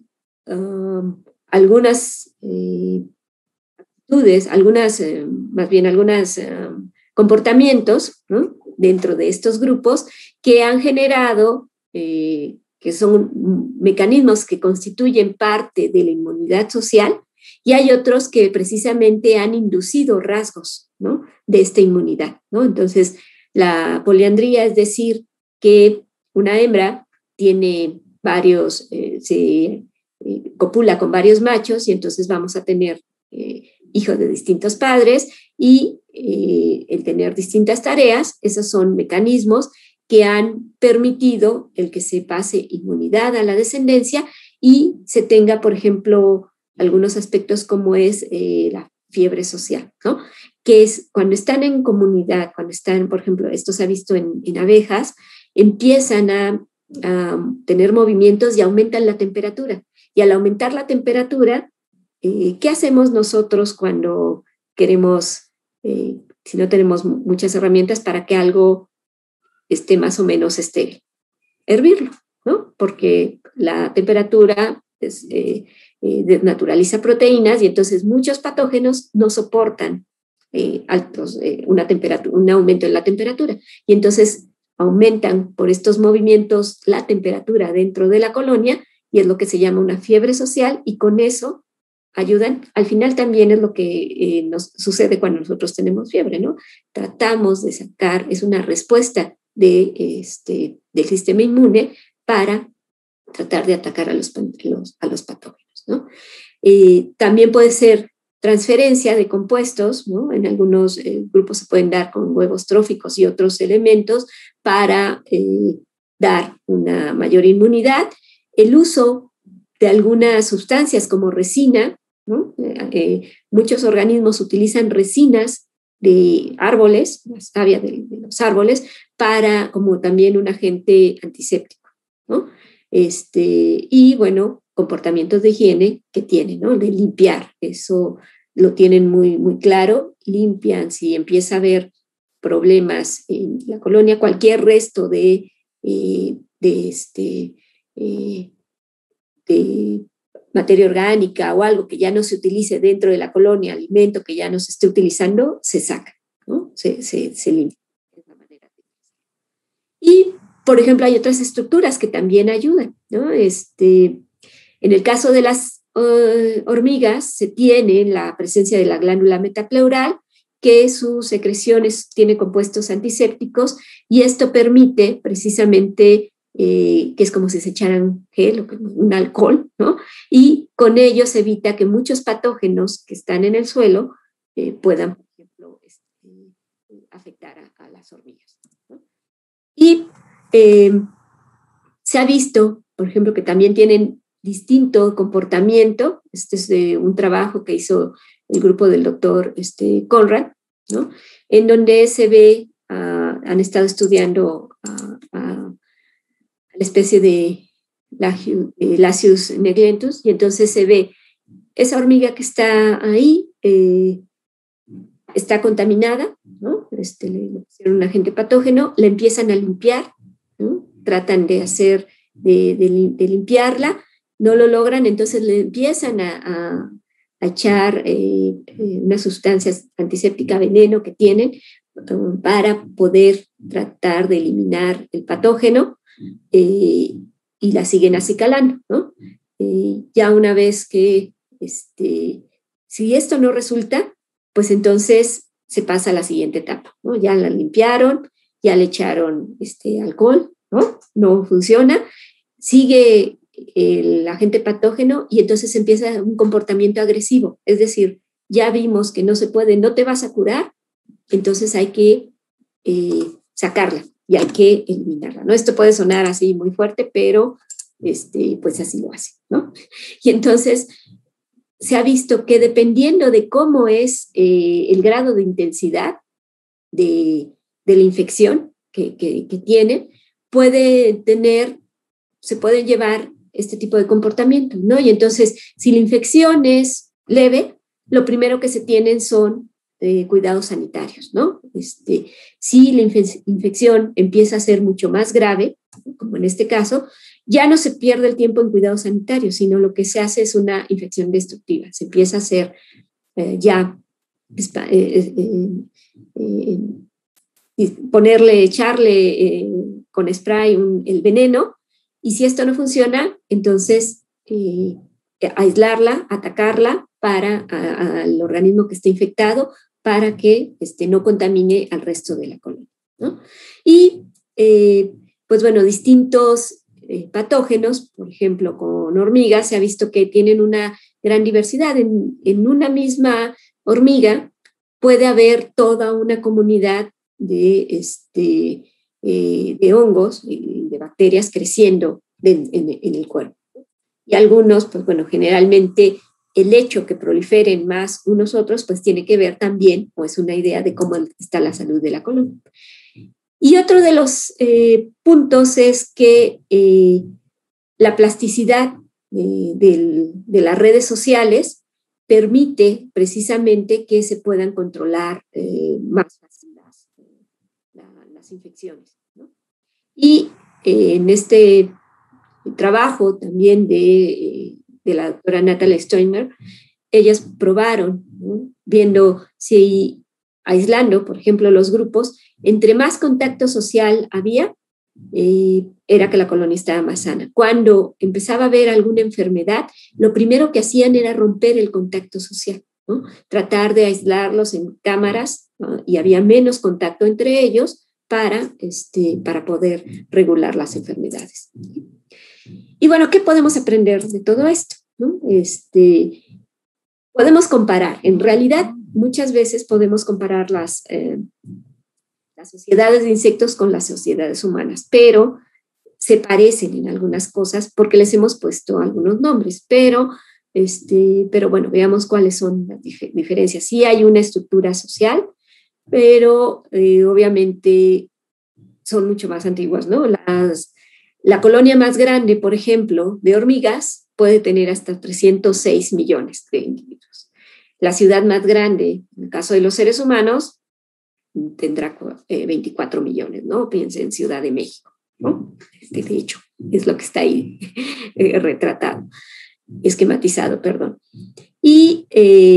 algunas actitudes, algunos comportamientos, ¿no? Dentro de estos grupos que han generado, que son mecanismos que constituyen parte de la inmunidad social, y hay otros que precisamente han inducido rasgos, ¿no? De esta inmunidad, ¿no? Entonces, la poliandría, es decir, que una hembra tiene varios, copula con varios machos, y entonces vamos a tener hijos de distintos padres, y el tener distintas tareas, esos son mecanismos que han permitido el que se pase inmunidad a la descendencia y se tenga, por ejemplo, algunos aspectos como es la fiebre social, ¿no? Que es cuando están en comunidad, cuando están, por ejemplo, esto se ha visto en abejas, empiezan a tener movimientos y aumentan la temperatura. Y al aumentar la temperatura, ¿qué hacemos nosotros cuando queremos, si no tenemos muchas herramientas para que algo esté más o menos estéril? Hervirlo, ¿no? Porque la temperatura desnaturaliza proteínas, y entonces muchos patógenos no soportan un aumento en la temperatura, y entonces aumentan por estos movimientos la temperatura dentro de la colonia, y es lo que se llama una fiebre social, y con eso ayudan. Al final también es lo que nos sucede cuando nosotros tenemos fiebre, ¿no? Tratamos de sacar, es una respuesta del sistema inmune para tratar de atacar a los patógenos, ¿no? También puede ser transferencia de compuestos, ¿no? En algunos grupos se pueden dar con huevos tróficos y otros elementos para dar una mayor inmunidad. El uso de algunas sustancias como resina, ¿no? Muchos organismos utilizan resinas de árboles, la savia de los árboles, como también un agente antiséptico, ¿no? Y bueno, comportamientos de higiene que tienen, ¿no? De limpiar, eso lo tienen muy, muy claro, limpian si empieza a haber problemas en la colonia, cualquier resto de materia orgánica o algo que ya no se utilice dentro de la colonia, alimento que ya no se esté utilizando, se saca, ¿no? Se limpia de esa manera. Y, por ejemplo, hay otras estructuras que también ayudan, ¿no? En el caso de las hormigas, se tiene la presencia de la glándula metapleural, que sus secreciones tiene compuestos antisépticos, y esto permite precisamente que es como si se echaran gel, un alcohol, ¿no? Y con ello se evita que muchos patógenos que están en el suelo puedan, por ejemplo, afectar a las hormigas, ¿no? Y se ha visto, por ejemplo, que también tienen distinto comportamiento. Este es un trabajo que hizo el grupo del doctor Conrad, ¿no? En donde se ve, han estado estudiando la especie de Lasius neglentus, y entonces se ve esa hormiga que está ahí, está contaminada, ¿no? Le pusieron un agente patógeno, la empiezan a limpiar, ¿no? Tratan de limpiarla, no lo logran, entonces le empiezan a echar una sustancia antiséptica, veneno que tienen, para poder tratar de eliminar el patógeno, y la siguen acicalando, ¿no? Ya una vez que, si esto no resulta, pues entonces se pasa a la siguiente etapa, ¿no? Ya la limpiaron, ya le echaron alcohol, ¿no? No funciona, sigue el agente patógeno y entonces empieza un comportamiento agresivo, es decir, ya vimos que no se puede, no te vas a curar, entonces hay que sacarla y hay que eliminarla, ¿no? Esto puede sonar así muy fuerte, pero pues así lo hace, ¿no? Y entonces se ha visto que dependiendo de cómo es el grado de intensidad de la infección que tiene, se puede llevar este tipo de comportamiento, ¿no? Y entonces, si la infección es leve, lo primero que se tienen son cuidados sanitarios, ¿no? Si la infección empieza a ser mucho más grave, como en este caso, ya no se pierde el tiempo en cuidados sanitarios, sino lo que se hace es una infección destructiva. Se empieza a hacer echarle con spray el veneno, y si esto no funciona, entonces aislarla, atacarla al organismo que esté infectado para que no contamine al resto de la colonia, ¿no? Y pues bueno, distintos patógenos, por ejemplo, con hormigas, se ha visto que tienen una gran diversidad. En una misma hormiga puede haber toda una comunidad de hongos y de bacterias creciendo en el cuerpo. Y algunos, pues bueno, generalmente el hecho que proliferen más unos otros, pues tiene que ver también, o es una idea de cómo está la salud de la colonia. Y otro de los puntos es que la plasticidad de las redes sociales permite precisamente que se puedan controlar más fácil las infecciones, ¿no? Y en este trabajo también de la doctora Natalie Stoimer, ellas probaron, ¿no? Viendo si aislando, por ejemplo, los grupos, entre más contacto social había, era que la colonia estaba más sana. Cuando empezaba a haber alguna enfermedad, lo primero que hacían era romper el contacto social, ¿no? Tratar de aislarlos en cámaras, ¿no? Y había menos contacto entre ellos para poder regular las enfermedades. Y bueno, ¿qué podemos aprender de todo esto, ¿no? Podemos comparar, en realidad muchas veces podemos comparar las sociedades de insectos con las sociedades humanas, pero se parecen en algunas cosas porque les hemos puesto algunos nombres, pero bueno, veamos cuáles son las diferencias. Sí hay una estructura social, pero obviamente son mucho más antiguas, ¿no? La colonia más grande, por ejemplo, de hormigas puede tener hasta 306 millones de individuos. La ciudad más grande, en el caso de los seres humanos, tendrá 24 millones, ¿no? Piensen en Ciudad de México, ¿no? De hecho, es lo que está ahí retratado, esquematizado, perdón. Y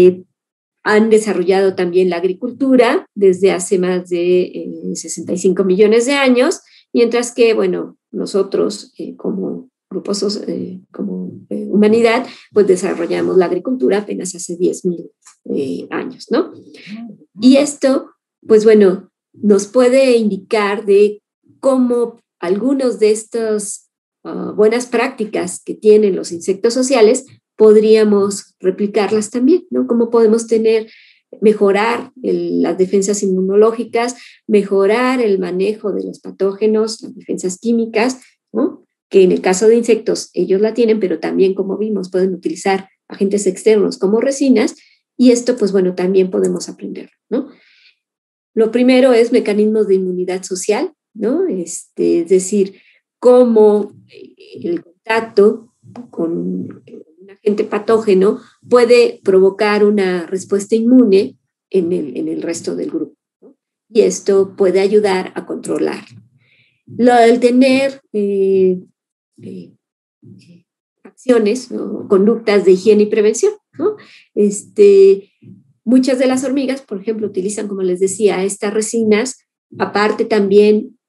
han desarrollado también la agricultura desde hace más de 65 millones de años, mientras que, bueno, nosotros como grupos, como humanidad, pues desarrollamos la agricultura apenas hace 10,000 años, ¿no? Y esto, pues bueno, nos puede indicar de cómo algunos de estas buenas prácticas que tienen los insectos sociales podríamos replicarlas también, ¿no? Cómo podemos mejorar las defensas inmunológicas, mejorar el manejo de los patógenos, las defensas químicas, ¿no? Que en el caso de insectos ellos la tienen, pero también, como vimos, pueden utilizar agentes externos como resinas, y esto, pues bueno, también podemos aprender, ¿no? Lo primero es mecanismos de inmunidad social, ¿no? Es decir, cómo el contacto con un agente patógeno puede provocar una respuesta inmune en el resto del grupo, ¿no? Y esto puede ayudar a controlar. El tener acciones o conductas de higiene y prevención, ¿no? Muchas de las hormigas, por ejemplo, utilizan, como les decía, estas resinas, aparte también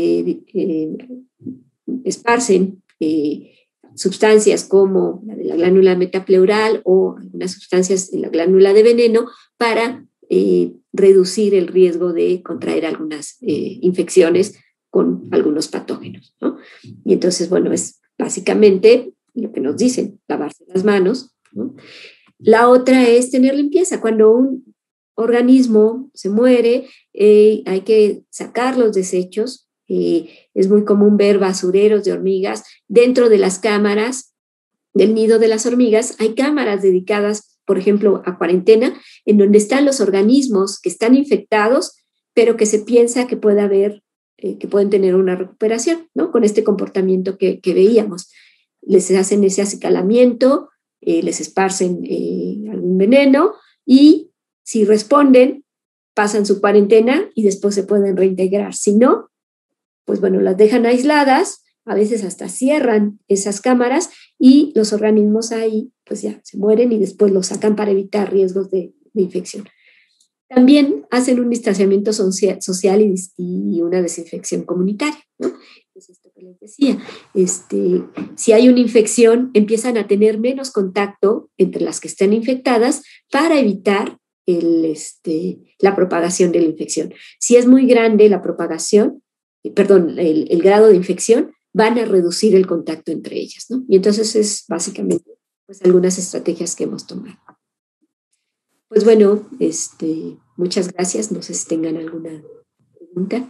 esparcen sustancias como la de la glándula metapleural o algunas sustancias de la glándula de veneno para reducir el riesgo de contraer algunas infecciones con algunos patógenos, ¿no? Y entonces, bueno, es básicamente lo que nos dicen, lavarse las manos, ¿no? La otra es tener limpieza. Cuando un organismo se muere, hay que sacar los desechos. Es muy común ver basureros de hormigas dentro de las cámaras del nido de las hormigas. Hay cámaras dedicadas, por ejemplo, a cuarentena, en donde están los organismos que están infectados, pero que se piensa que puede haber, que pueden tener una recuperación, ¿no? Con este comportamiento que veíamos. Les hacen ese acicalamiento, les esparcen algún veneno y si responden, pasan su cuarentena y después se pueden reintegrar. Si no, pues bueno, las dejan aisladas, a veces hasta cierran esas cámaras y los organismos ahí pues ya se mueren y después los sacan para evitar riesgos de infección. También hacen un distanciamiento social y una desinfección comunitaria, ¿no? Es esto que les decía. Si hay una infección, empiezan a tener menos contacto entre las que estén infectadas para evitar la propagación de la infección. Si es muy grande la propagación, el grado de infección, van a reducir el contacto entre ellas, ¿no? Y entonces es básicamente pues, algunas estrategias que hemos tomado. Pues bueno, muchas gracias. No sé si tengan alguna pregunta.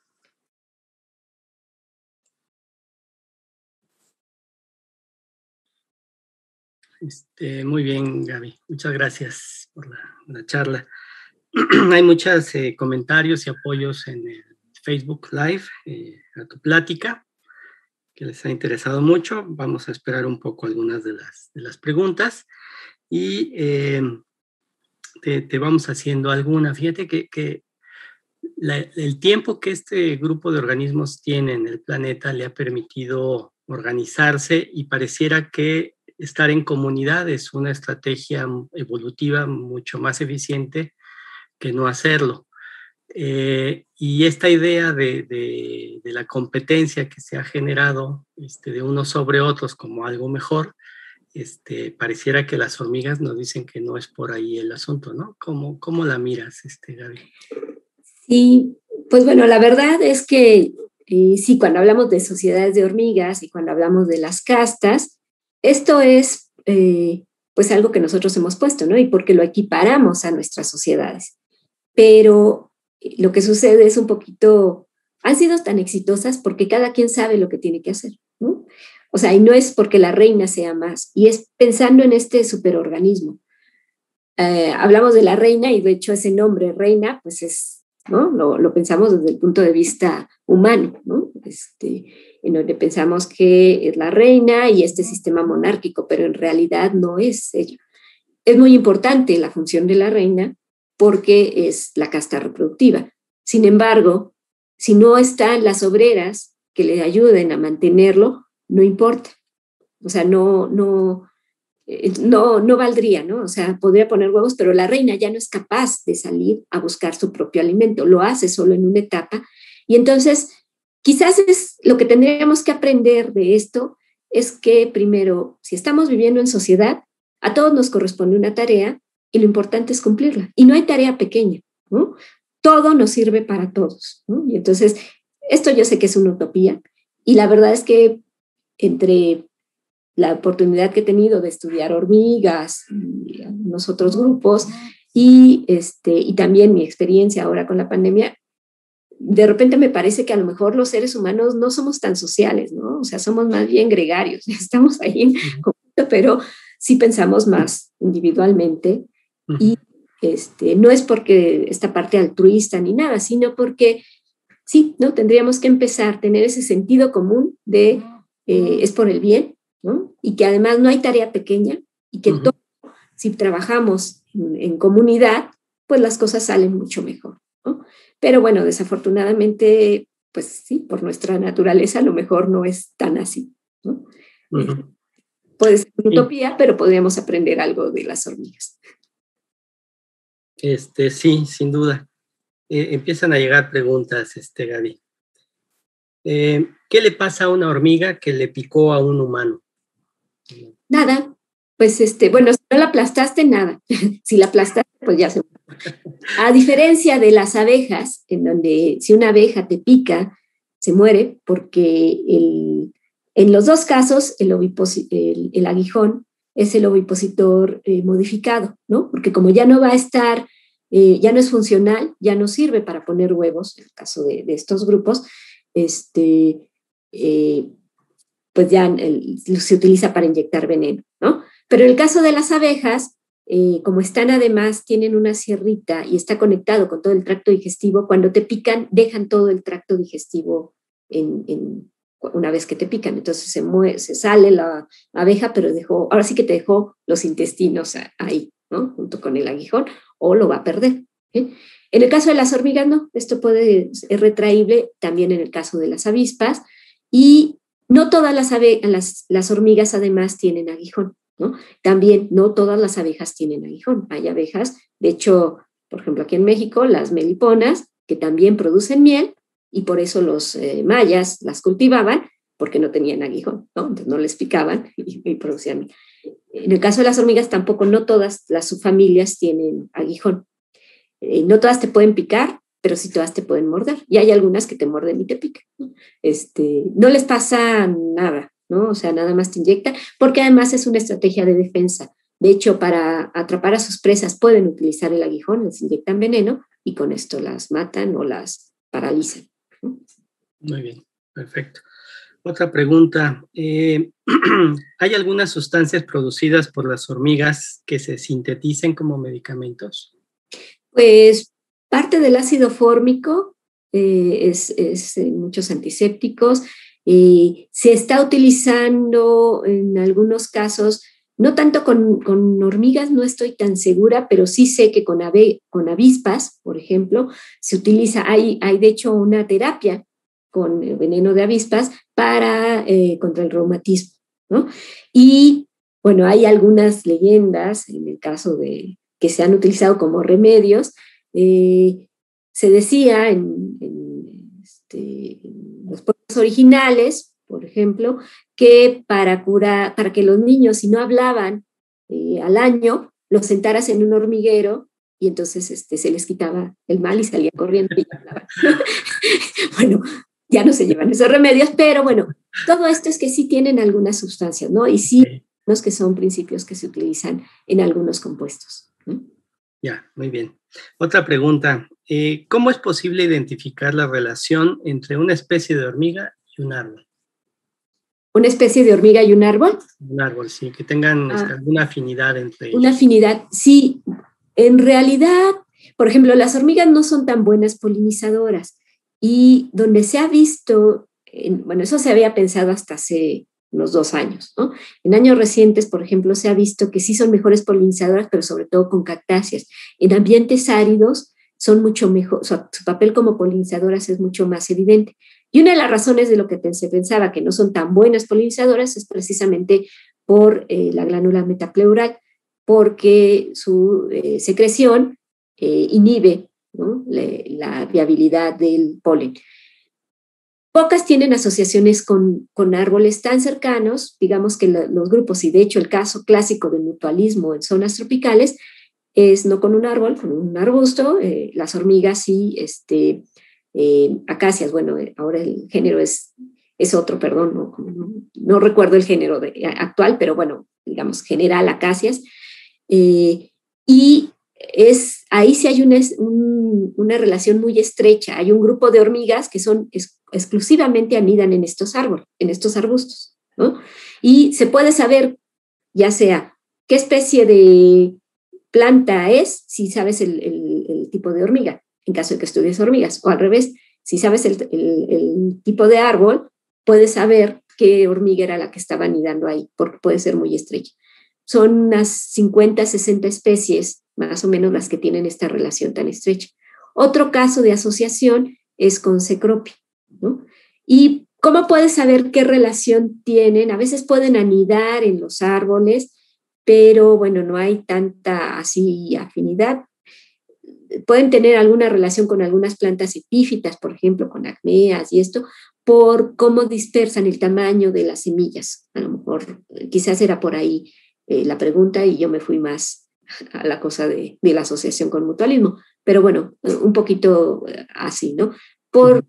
Muy bien, Gaby. Muchas gracias por la charla. Hay muchos comentarios y apoyos en el Facebook Live a tu plática, que les ha interesado mucho. Vamos a esperar un poco algunas de las preguntas y te vamos haciendo alguna. Fíjate que el tiempo que este grupo de organismos tiene en el planeta le ha permitido organizarse y pareciera que estar en comunidad es una estrategia evolutiva mucho más eficiente que no hacerlo. Y esta idea de la competencia que se ha generado de unos sobre otros como algo mejor, pareciera que las hormigas nos dicen que no es por ahí el asunto, ¿no? ¿Cómo la miras, Gaby? Sí, pues bueno, la verdad es que sí, cuando hablamos de sociedades de hormigas y cuando hablamos de las castas, esto es pues algo que nosotros hemos puesto, ¿no? Y porque lo equiparamos a nuestras sociedades. Pero lo que sucede es un poquito, han sido tan exitosas porque cada quien sabe lo que tiene que hacer, ¿no? O sea, y no es porque la reina sea más, y es pensando en este superorganismo. Hablamos de la reina y de hecho ese nombre reina, pues es, ¿no? Lo pensamos desde el punto de vista humano, ¿no? En donde pensamos que es la reina y este sistema monárquico, pero en realidad no es ello. Es muy importante la función de la reina porque es la casta reproductiva. Sin embargo, si no están las obreras que le ayuden a mantenerlo, no importa. O sea, no valdría, ¿no? O sea, podría poner huevos, pero la reina ya no es capaz de salir a buscar su propio alimento, lo hace solo en una etapa. Y entonces, quizás es lo que tendríamos que aprender de esto, es que primero, si estamos viviendo en sociedad, a todos nos corresponde una tarea y lo importante es cumplirla. Y no hay tarea pequeña, ¿no? Todo nos sirve para todos, ¿no? Y entonces, esto yo sé que es una utopía y la verdad es que entre la oportunidad que he tenido de estudiar hormigas y algunos otros grupos y también mi experiencia ahora con la pandemia, de repente me parece que a lo mejor los seres humanos no somos tan sociales, ¿no? O sea, somos más bien gregarios, estamos ahí en conjunto, pero sí pensamos más individualmente y no es porque esta parte altruista ni nada, sino porque sí, ¿no? Tendríamos que empezar a tener ese sentido común de es por el bien, ¿no? Y que además no hay tarea pequeña y que todo, si trabajamos en comunidad, pues las cosas salen mucho mejor, ¿no? Pero bueno, desafortunadamente, pues sí, por nuestra naturaleza a lo mejor no es tan así, ¿no? Puede ser una utopía, pero podríamos aprender algo de las hormigas. Sí, sin duda. Empiezan a llegar preguntas, Gaby. ¿Qué le pasa a una hormiga que le picó a un humano? Nada, pues bueno, si no la aplastaste, nada. Si la aplastaste, pues ya se muere. A diferencia de las abejas, en donde si una abeja te pica, se muere, porque en los dos casos el aguijón es el ovipositor modificado, ¿no? Porque como ya no va a estar, ya no es funcional, ya no sirve para poner huevos, en el caso de estos grupos, pues ya se utiliza para inyectar veneno, ¿no? Pero en el caso de las abejas, como están además, tienen una sierrita y está conectado con todo el tracto digestivo, cuando te pican, dejan todo el tracto digestivo una vez que te pican. Entonces se sale la abeja, pero ahora sí que te dejó los intestinos ahí, ¿no? Junto con el aguijón, o lo va a perder. En el caso de las hormigas, no, esto es retraíble también en el caso de las avispas, y no todas las hormigas además tienen aguijón, ¿no? También no todas las abejas tienen aguijón. Hay abejas, de hecho, por ejemplo, aquí en México, las meliponas, que también producen miel, y por eso los mayas las cultivaban, porque no tenían aguijón, ¿no? Entonces no les picaban y producían miel. En el caso de las hormigas, tampoco no todas las subfamilias tienen aguijón. No todas te pueden picar, pero sí todas te pueden morder. Y hay algunas que te muerden y te pican, ¿no? No les pasa nada, ¿no? O sea, nada más te inyectan, porque además es una estrategia de defensa. De hecho, para atrapar a sus presas pueden utilizar el aguijón, les inyectan veneno y con esto las matan o las paralizan, ¿no? Muy bien, perfecto. Otra pregunta. ¿Hay algunas sustancias producidas por las hormigas que se sinteticen como medicamentos? Pues parte del ácido fórmico es muchos antisépticos. Se está utilizando en algunos casos, no tanto con hormigas, no estoy tan segura, pero sí sé que con avispas, por ejemplo, se utiliza, hay de hecho una terapia con veneno de avispas contra el reumatismo, ¿no? Y bueno, hay algunas leyendas en el caso de que se han utilizado como remedios. Se decía en los pueblos originales, por ejemplo, que para que los niños, si no hablaban al año, los sentaras en un hormiguero y entonces se les quitaba el mal y salían corriendo y hablaban. Bueno, ya no se llevan esos remedios, pero bueno, todo esto es que sí tienen algunas sustancias, ¿no? Y sí, los que son principios que se utilizan en algunos compuestos, ¿no? Ya, muy bien. Otra pregunta. ¿Cómo es posible identificar la relación entre una especie de hormiga y un árbol? ¿Una especie de hormiga y un árbol? Un árbol, sí, que tengan alguna afinidad entre ellos. Una afinidad, sí. En realidad, por ejemplo, las hormigas no son tan buenas polinizadoras y donde se ha visto, bueno, eso se había pensado hasta hace unos 2 años, ¿no? En años recientes, por ejemplo, se ha visto que sí son mejores polinizadoras, pero sobre todo con cactáceas. En ambientes áridos son mucho mejor, o sea, su papel como polinizadoras es mucho más evidente. Y una de las razones de lo que se pensaba que no son tan buenas polinizadoras es precisamente por la glándula metapleural, porque su secreción inhibe, ¿no?, la viabilidad del polen. Pocas tienen asociaciones con árboles tan cercanos, digamos que los grupos, y de hecho el caso clásico del mutualismo en zonas tropicales es no con un árbol, con un arbusto, las hormigas y acacias. Bueno, ahora el género es otro, perdón, no recuerdo el género actual, pero bueno, digamos general acacias. Y ahí sí hay una relación muy estrecha. Hay un grupo de hormigas que son exclusivamente anidan en estos árboles, en estos arbustos, ¿no? Y se puede saber, ya sea qué especie de planta es, si sabes el tipo de hormiga, en caso de que estudies hormigas, o al revés, Si sabes el tipo de árbol, puedes saber qué hormiga era la que estaba anidando ahí, porque puede ser muy estrecha. Son unas 50, 60 especies, más o menos, las que tienen esta relación tan estrecha. Otro caso de asociación es con Cecropia, ¿no? ¿Y cómo puedes saber qué relación tienen? A veces pueden anidar en los árboles, pero bueno, no hay tanta así afinidad. Pueden tener alguna relación con algunas plantas epífitas, por ejemplo, con acmeas y esto, por cómo dispersan el tamaño de las semillas. A lo mejor quizás era por ahí la pregunta y yo me fui más a la cosa de la asociación con mutualismo. Pero bueno, un poquito así, ¿no? Por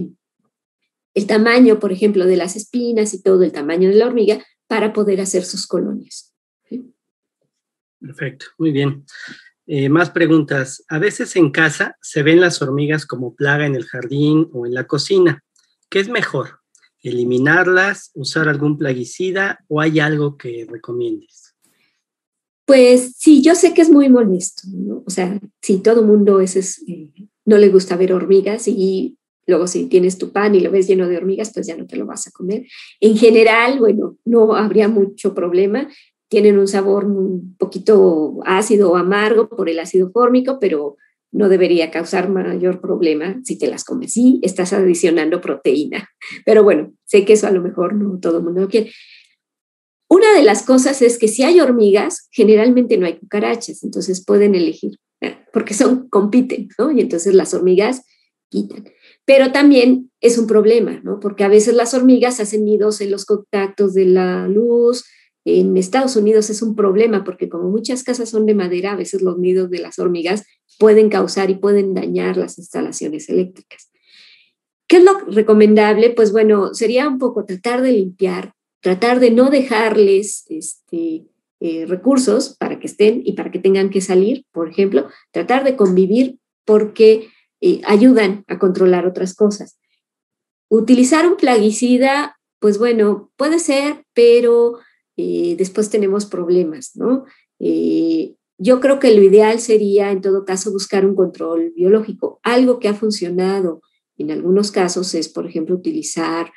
el tamaño, por ejemplo, de las espinas y todo el tamaño de la hormiga para poder hacer sus colonias. ¿Sí? Perfecto, muy bien. Más preguntas. A veces en casa se ven las hormigas como plaga en el jardín o en la cocina. ¿Qué es mejor? ¿Eliminarlas, usar algún plaguicida o hay algo que recomiendes? Pues sí, yo sé que es muy molesto, ¿no? O sea, si todo mundo no le gusta ver hormigas y luego si tienes tu pan y lo ves lleno de hormigas, pues ya no te lo vas a comer. En general, bueno, no habría mucho problema. Tienen un sabor un poquito ácido o amargo por el ácido fórmico, pero no debería causar mayor problema si te las comes. Sí, estás adicionando proteína, pero bueno, sé que eso a lo mejor no todo el mundo lo quiere. Una de las cosas es que si hay hormigas, generalmente no hay cucarachas, entonces pueden elegir, porque compiten, ¿no? Y entonces las hormigas quitan. Pero también es un problema, ¿no? Porque a veces las hormigas hacen nidos en los contactos de la luz. En Estados Unidos es un problema porque como muchas casas son de madera, a veces los nidos de las hormigas pueden causar y pueden dañar las instalaciones eléctricas. ¿Qué es lo recomendable? Pues bueno, sería un poco tratar de limpiar, tratar de no dejarles recursos para que estén y para que tengan que salir, por ejemplo, tratar de convivir porque ayudan a controlar otras cosas. Utilizar un plaguicida, pues bueno, puede ser, pero después tenemos problemas, ¿no? Yo creo que lo ideal sería, en todo caso, buscar un control biológico. Algo que ha funcionado en algunos casos es, por ejemplo, utilizar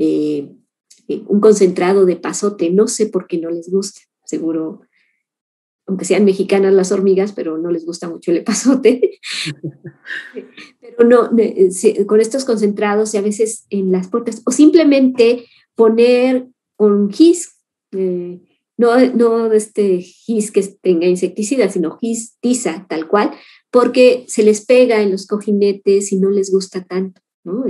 un concentrado de pasote. No sé por qué no les gusta, seguro, aunque sean mexicanas las hormigas, pero no les gusta mucho el epazote. Pero no, con estos concentrados y a veces en las puertas, o simplemente poner con gis, no gis que tenga insecticida, sino gis tiza, tal cual, porque se les pega en los cojinetes y no les gusta tanto, ¿no?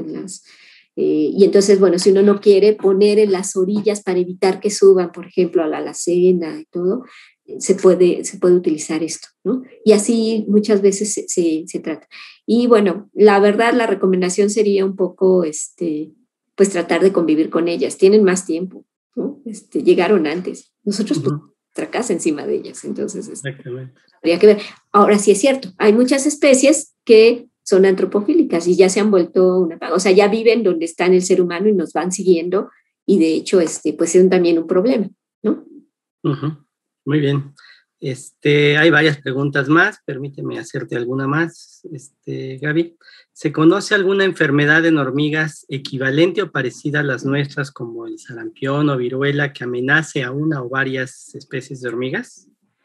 Y entonces, bueno, si uno no quiere poner en las orillas para evitar que suban, por ejemplo, a la alacena y todo, se puede utilizar esto, ¿no? Y así muchas veces se trata. Y bueno, la verdad, la recomendación sería un poco, pues tratar de convivir con ellas. Tienen más tiempo, ¿no? Llegaron antes. Nosotros, pues, nuestra casa encima de ellas. Entonces, habría que ver. Ahora sí es cierto, hay muchas especies que son antropofílicas y ya se han vuelto o sea, ya viven donde está el ser humano y nos van siguiendo y de hecho, pues es también un problema, ¿no? Muy bien. Hay varias preguntas más, permíteme hacerte alguna más, Gaby. ¿Se conoce alguna enfermedad en hormigas equivalente o parecida a las nuestras, como el sarampión o viruela, que amenace a una o varias especies de hormigas?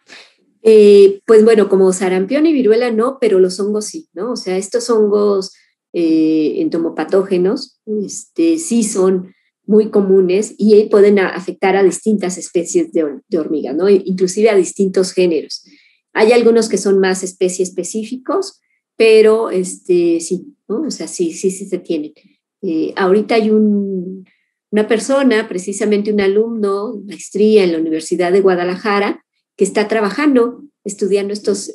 Pues bueno, como sarampión y viruela no, pero los hongos sí, ¿no? O sea, estos hongos entomopatógenos sí son muy comunes y pueden afectar a distintas especies de hormigas, ¿no? Inclusive a distintos géneros. Hay algunos que son más especie específicos, pero sí, ¿no? O sea, sí se tienen. Ahorita hay una persona, precisamente un alumno, maestría en la Universidad de Guadalajara, que está trabajando, estudiando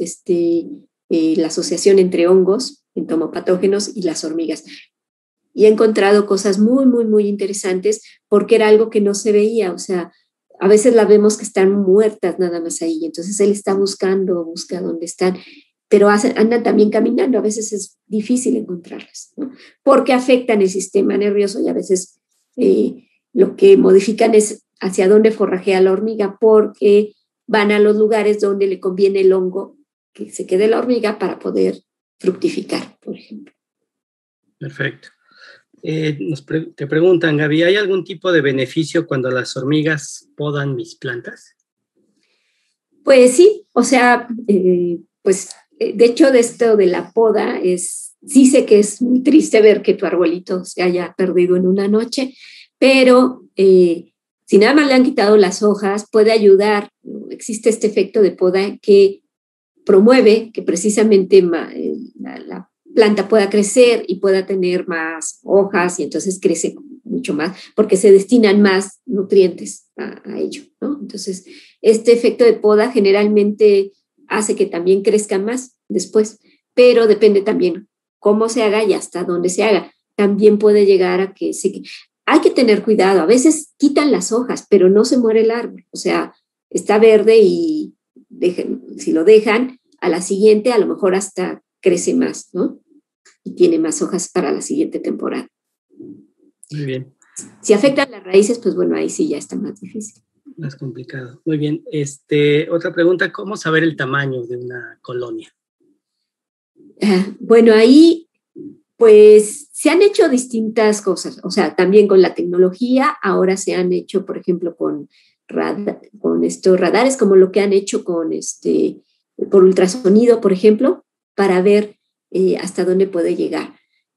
la asociación entre hongos entomopatógenos y las hormigas. Y he encontrado cosas muy, muy, muy interesantes porque era algo que no se veía. O sea, a veces la vemos que están muertas nada más ahí. Entonces él está busca dónde están, pero andan también caminando. A veces es difícil encontrarlas, ¿no? Porque afectan el sistema nervioso y a veces lo que modifican es hacia dónde forrajea la hormiga, porque van a los lugares donde le conviene el hongo que se quede la hormiga para poder fructificar, por ejemplo. Perfecto. Te preguntan, Gaby, ¿hay algún tipo de beneficio cuando las hormigas podan mis plantas? Pues sí, o sea, de hecho de esto de la poda sí sé que es muy triste ver que tu arbolito se haya perdido en una noche, pero si nada más le han quitado las hojas, puede ayudar, ¿no? Existe este efecto de poda que promueve que precisamente la planta pueda crecer y pueda tener más hojas y entonces crece mucho más porque se destinan más nutrientes a ello, ¿no? Entonces, este efecto de poda generalmente hace que también crezcan más después, pero depende también cómo se haga y hasta dónde se haga. También puede llegar a que hay que tener cuidado. A veces quitan las hojas, pero no se muere el árbol. O sea, está verde y si lo dejan, a la siguiente a lo mejor hasta crece más, ¿no? Y tiene más hojas para la siguiente temporada. Muy bien. Si afectan las raíces, pues bueno, ahí sí ya está más difícil. Más complicado. Muy bien. Otra pregunta, ¿cómo saber el tamaño de una colonia? Bueno, ahí pues se han hecho distintas cosas, o sea, también con la tecnología, ahora se han hecho, por ejemplo, con estos radares, como lo que han hecho por ultrasonido, por ejemplo, para ver hasta dónde puede llegar.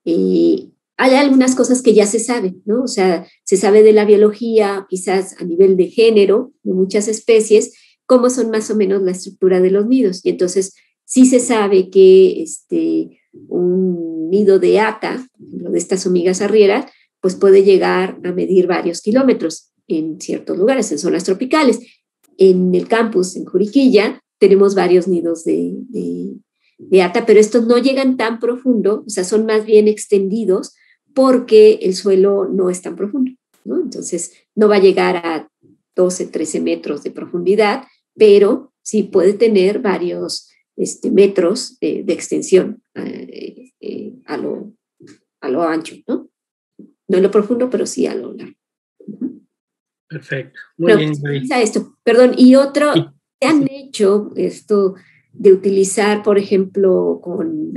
Hay algunas cosas que ya se saben, ¿no? O sea, se sabe de la biología, quizás a nivel de género, de muchas especies, cómo son más o menos la estructura de los nidos. Y entonces sí se sabe que un nido de ata, de estas hormigas arrieras, pues puede llegar a medir varios kilómetros en ciertos lugares, en zonas tropicales. En el campus, en Juriquilla, tenemos varios nidos de ata, pero estos no llegan tan profundo, o sea, son más bien extendidos porque el suelo no es tan profundo, ¿no? Entonces, no va a llegar a 12, 13 metros de profundidad, pero sí puede tener varios metros de extensión a lo ancho, ¿no? No en lo profundo, pero sí a lo largo. Perfecto. Muy bien. Esto, perdón, y otro, se han hecho esto de utilizar, por ejemplo, con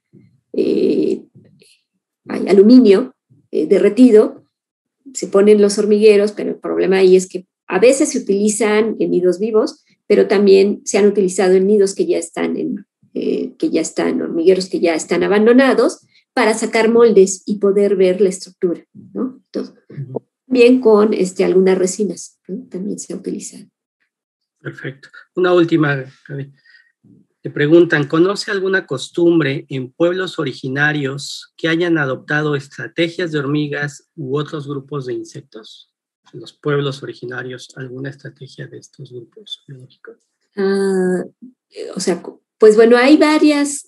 aluminio derretido, se ponen los hormigueros, pero el problema ahí es que a veces se utilizan en nidos vivos, pero también se han utilizado en nidos que ya están hormigueros que ya están abandonados para sacar moldes y poder ver la estructura, ¿no? Entonces, también con algunas resinas, ¿no? También se ha utilizado. Perfecto. Una última, Gaby. Te preguntan, ¿conoce alguna costumbre en pueblos originarios que hayan adoptado estrategias de hormigas u otros grupos de insectos? En los pueblos originarios, ¿alguna estrategia de estos grupos biológicos? O sea, pues bueno, hay varias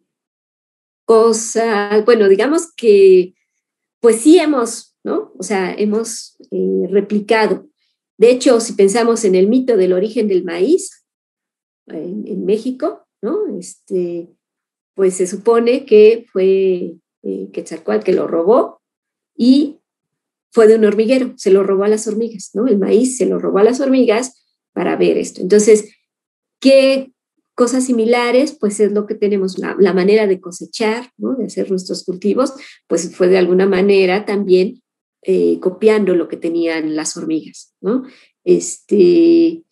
cosas, bueno, digamos que pues sí hemos, ¿no? O sea, hemos replicado. De hecho, si pensamos en el mito del origen del maíz en México, ¿no? Pues se supone que fue Quetzalcóatl que lo robó y fue de un hormiguero, se lo robó a las hormigas, ¿no? El maíz se lo robó a las hormigas para ver esto. Entonces, ¿qué cosas similares? Pues es lo que tenemos, la manera de cosechar, ¿no? De hacer nuestros cultivos, pues fue de alguna manera también copiando lo que tenían las hormigas, ¿no? Y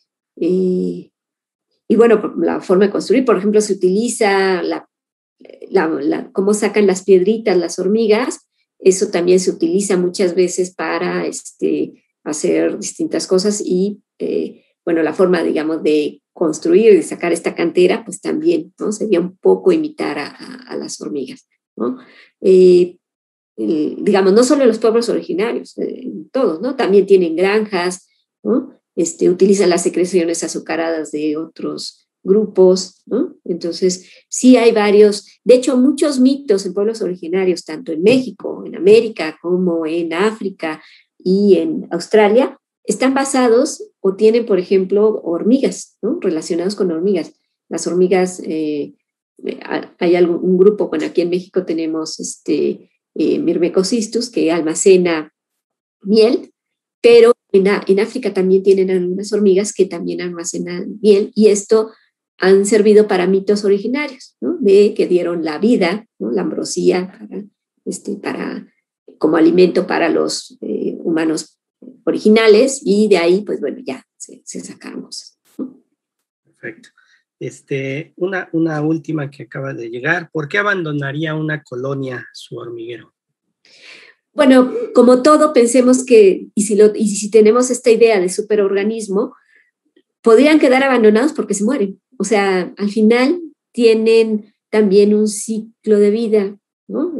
bueno, la forma de construir, por ejemplo, se utiliza cómo sacan las piedritas las hormigas, eso también se utiliza muchas veces para hacer distintas cosas y, bueno, la forma, digamos, de construir, de sacar esta cantera, pues también, ¿no? Sería un poco imitar a las hormigas, ¿no? Digamos, no solo en los pueblos originarios, todos, ¿no? También tienen granjas, ¿no? Utilizan las secreciones azucaradas de otros grupos, ¿no? Entonces, sí hay varios, de hecho, muchos mitos en pueblos originarios, tanto en México, en América, como en África y en Australia, están basados o tienen, por ejemplo, hormigas, ¿no? Relacionados con hormigas. Las hormigas, hay un grupo, bueno, aquí en México tenemos Myrmecocystus, que almacena miel, pero en África también tienen algunas hormigas que también almacenan miel y esto han servido para mitos originarios, ¿no? De que dieron la vida, ¿no? La ambrosía para como alimento para los humanos originales, y de ahí, pues bueno, ya se sacaron cosas. Perfecto. Una última que acaba de llegar. ¿Por qué abandonaría una colonia su hormiguero? Bueno, como todo, pensemos que, y si tenemos esta idea de superorganismo, podrían quedar abandonados porque se mueren. O sea, al final tienen también un ciclo de vida, ¿no?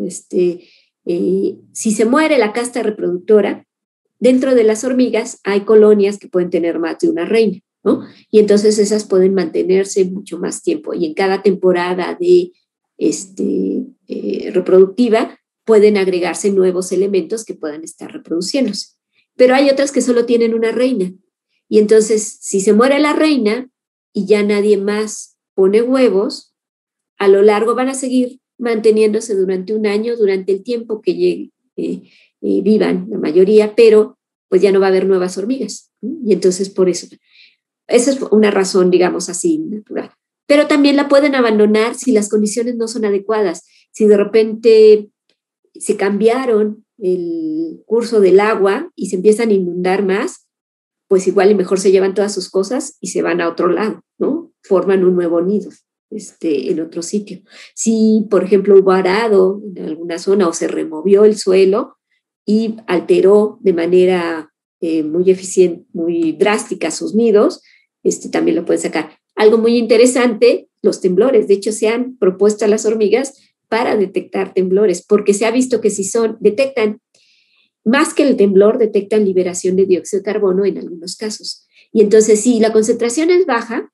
Si se muere la casta reproductora, dentro de las hormigas hay colonias que pueden tener más de una reina, ¿no? Y entonces esas pueden mantenerse mucho más tiempo. Y en cada temporada de reproductiva pueden agregarse nuevos elementos que puedan estar reproduciéndose. Pero hay otras que solo tienen una reina. Y entonces, si se muere la reina y ya nadie más pone huevos, a lo largo van a seguir manteniéndose durante un año, durante el tiempo que vivan la mayoría, pero pues ya no va a haber nuevas hormigas, ¿no? Y entonces por eso, esa es una razón, digamos así, natural. Pero también la pueden abandonar si las condiciones no son adecuadas, si de repente se cambiaron el curso del agua y se empiezan a inundar más, pues igual y mejor se llevan todas sus cosas y se van a otro lado, ¿no? Forman un nuevo nido en otro sitio. Si, por ejemplo, hubo arado en alguna zona o se removió el suelo y alteró de manera muy eficiente, muy drástica sus nidos, también lo pueden sacar. Algo muy interesante, los temblores. De hecho, se han propuesto a las hormigas para detectar temblores, porque se ha visto que si detectan más que el temblor, detectan liberación de dióxido de carbono en algunos casos. Y entonces, si la concentración es baja,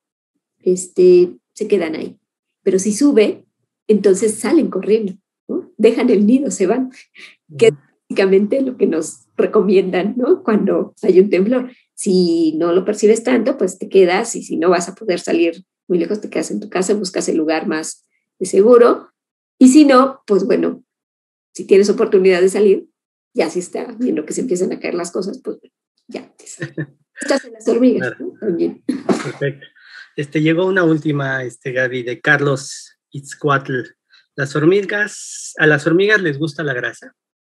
se quedan ahí. Pero si sube, entonces salen corriendo, ¿no? Dejan el nido, se van. Que es básicamente lo que nos recomiendan, ¿no? Cuando hay un temblor. Si no lo percibes tanto, pues te quedas, y si no vas a poder salir muy lejos, te quedas en tu casa, buscas el lugar más seguro. Y si no, pues bueno, si tienes oportunidad de salir, ya si está viendo que se empiezan a caer las cosas, pues ya. Estás en las hormigas, claro, ¿no? También. Perfecto. Llegó una última, Gaby, de Carlos Itzcuatl. ¿A las hormigas les gusta la grasa?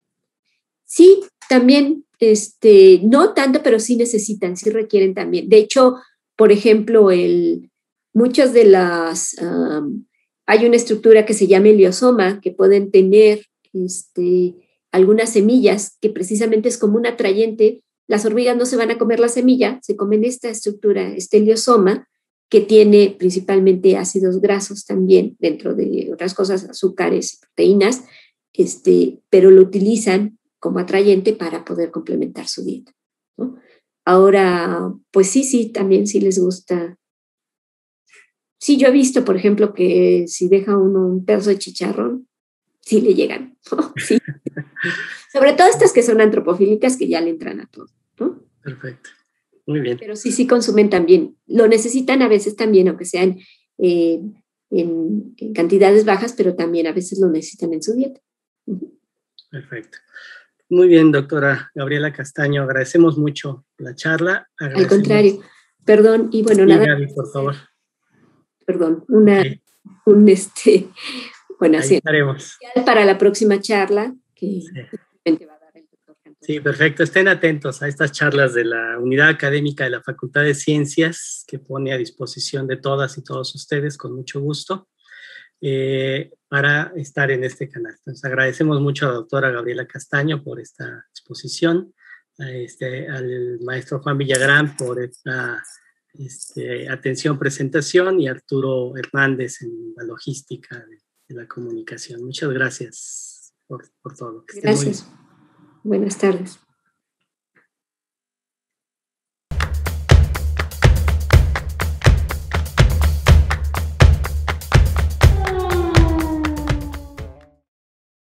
Sí, también, no tanto, pero sí necesitan, sí requieren también. De hecho, por ejemplo, muchas de las, hay una estructura que se llama heliosoma, que pueden tener algunas semillas, que precisamente es como un atrayente. Las hormigas no se van a comer la semilla, se comen esta estructura, este heliosoma, que tiene principalmente ácidos grasos también, dentro de otras cosas, azúcares, proteínas, pero lo utilizan como atrayente para poder complementar su dieta, ¿no? Ahora, pues sí, también sí les gusta. Sí, yo he visto, por ejemplo, que si deja uno un pedazo de chicharrón, sí le llegan, ¿no? Sí. Sobre todo estas que son antropofílicas, que ya le entran a todo, ¿no? Perfecto. Muy bien. Pero sí consumen también. Lo necesitan a veces también, aunque sean en cantidades bajas, pero también a veces lo necesitan en su dieta. Perfecto. Muy bien, doctora Gabriela Castaño, agradecemos mucho la charla. Al contrario, perdón, y bueno, sí, nada. Gaby, por favor. Perdón, Okay. Bueno, ahí así. Estaremos. Para la próxima charla, que sí. va a dar el doctor Cantor. Sí, perfecto. Estén atentos a estas charlas de la Unidad Académica de la Facultad de Ciencias, que pone a disposición de todas y todos ustedes con mucho gusto para estar en este canal. Entonces, agradecemos mucho a la doctora Gabriela Castaño por esta exposición, al maestro Juan Villagrán por esta atención, presentación, y Arturo Hernández en la logística de la comunicación. Muchas gracias por todo. Gracias. Buenas tardes.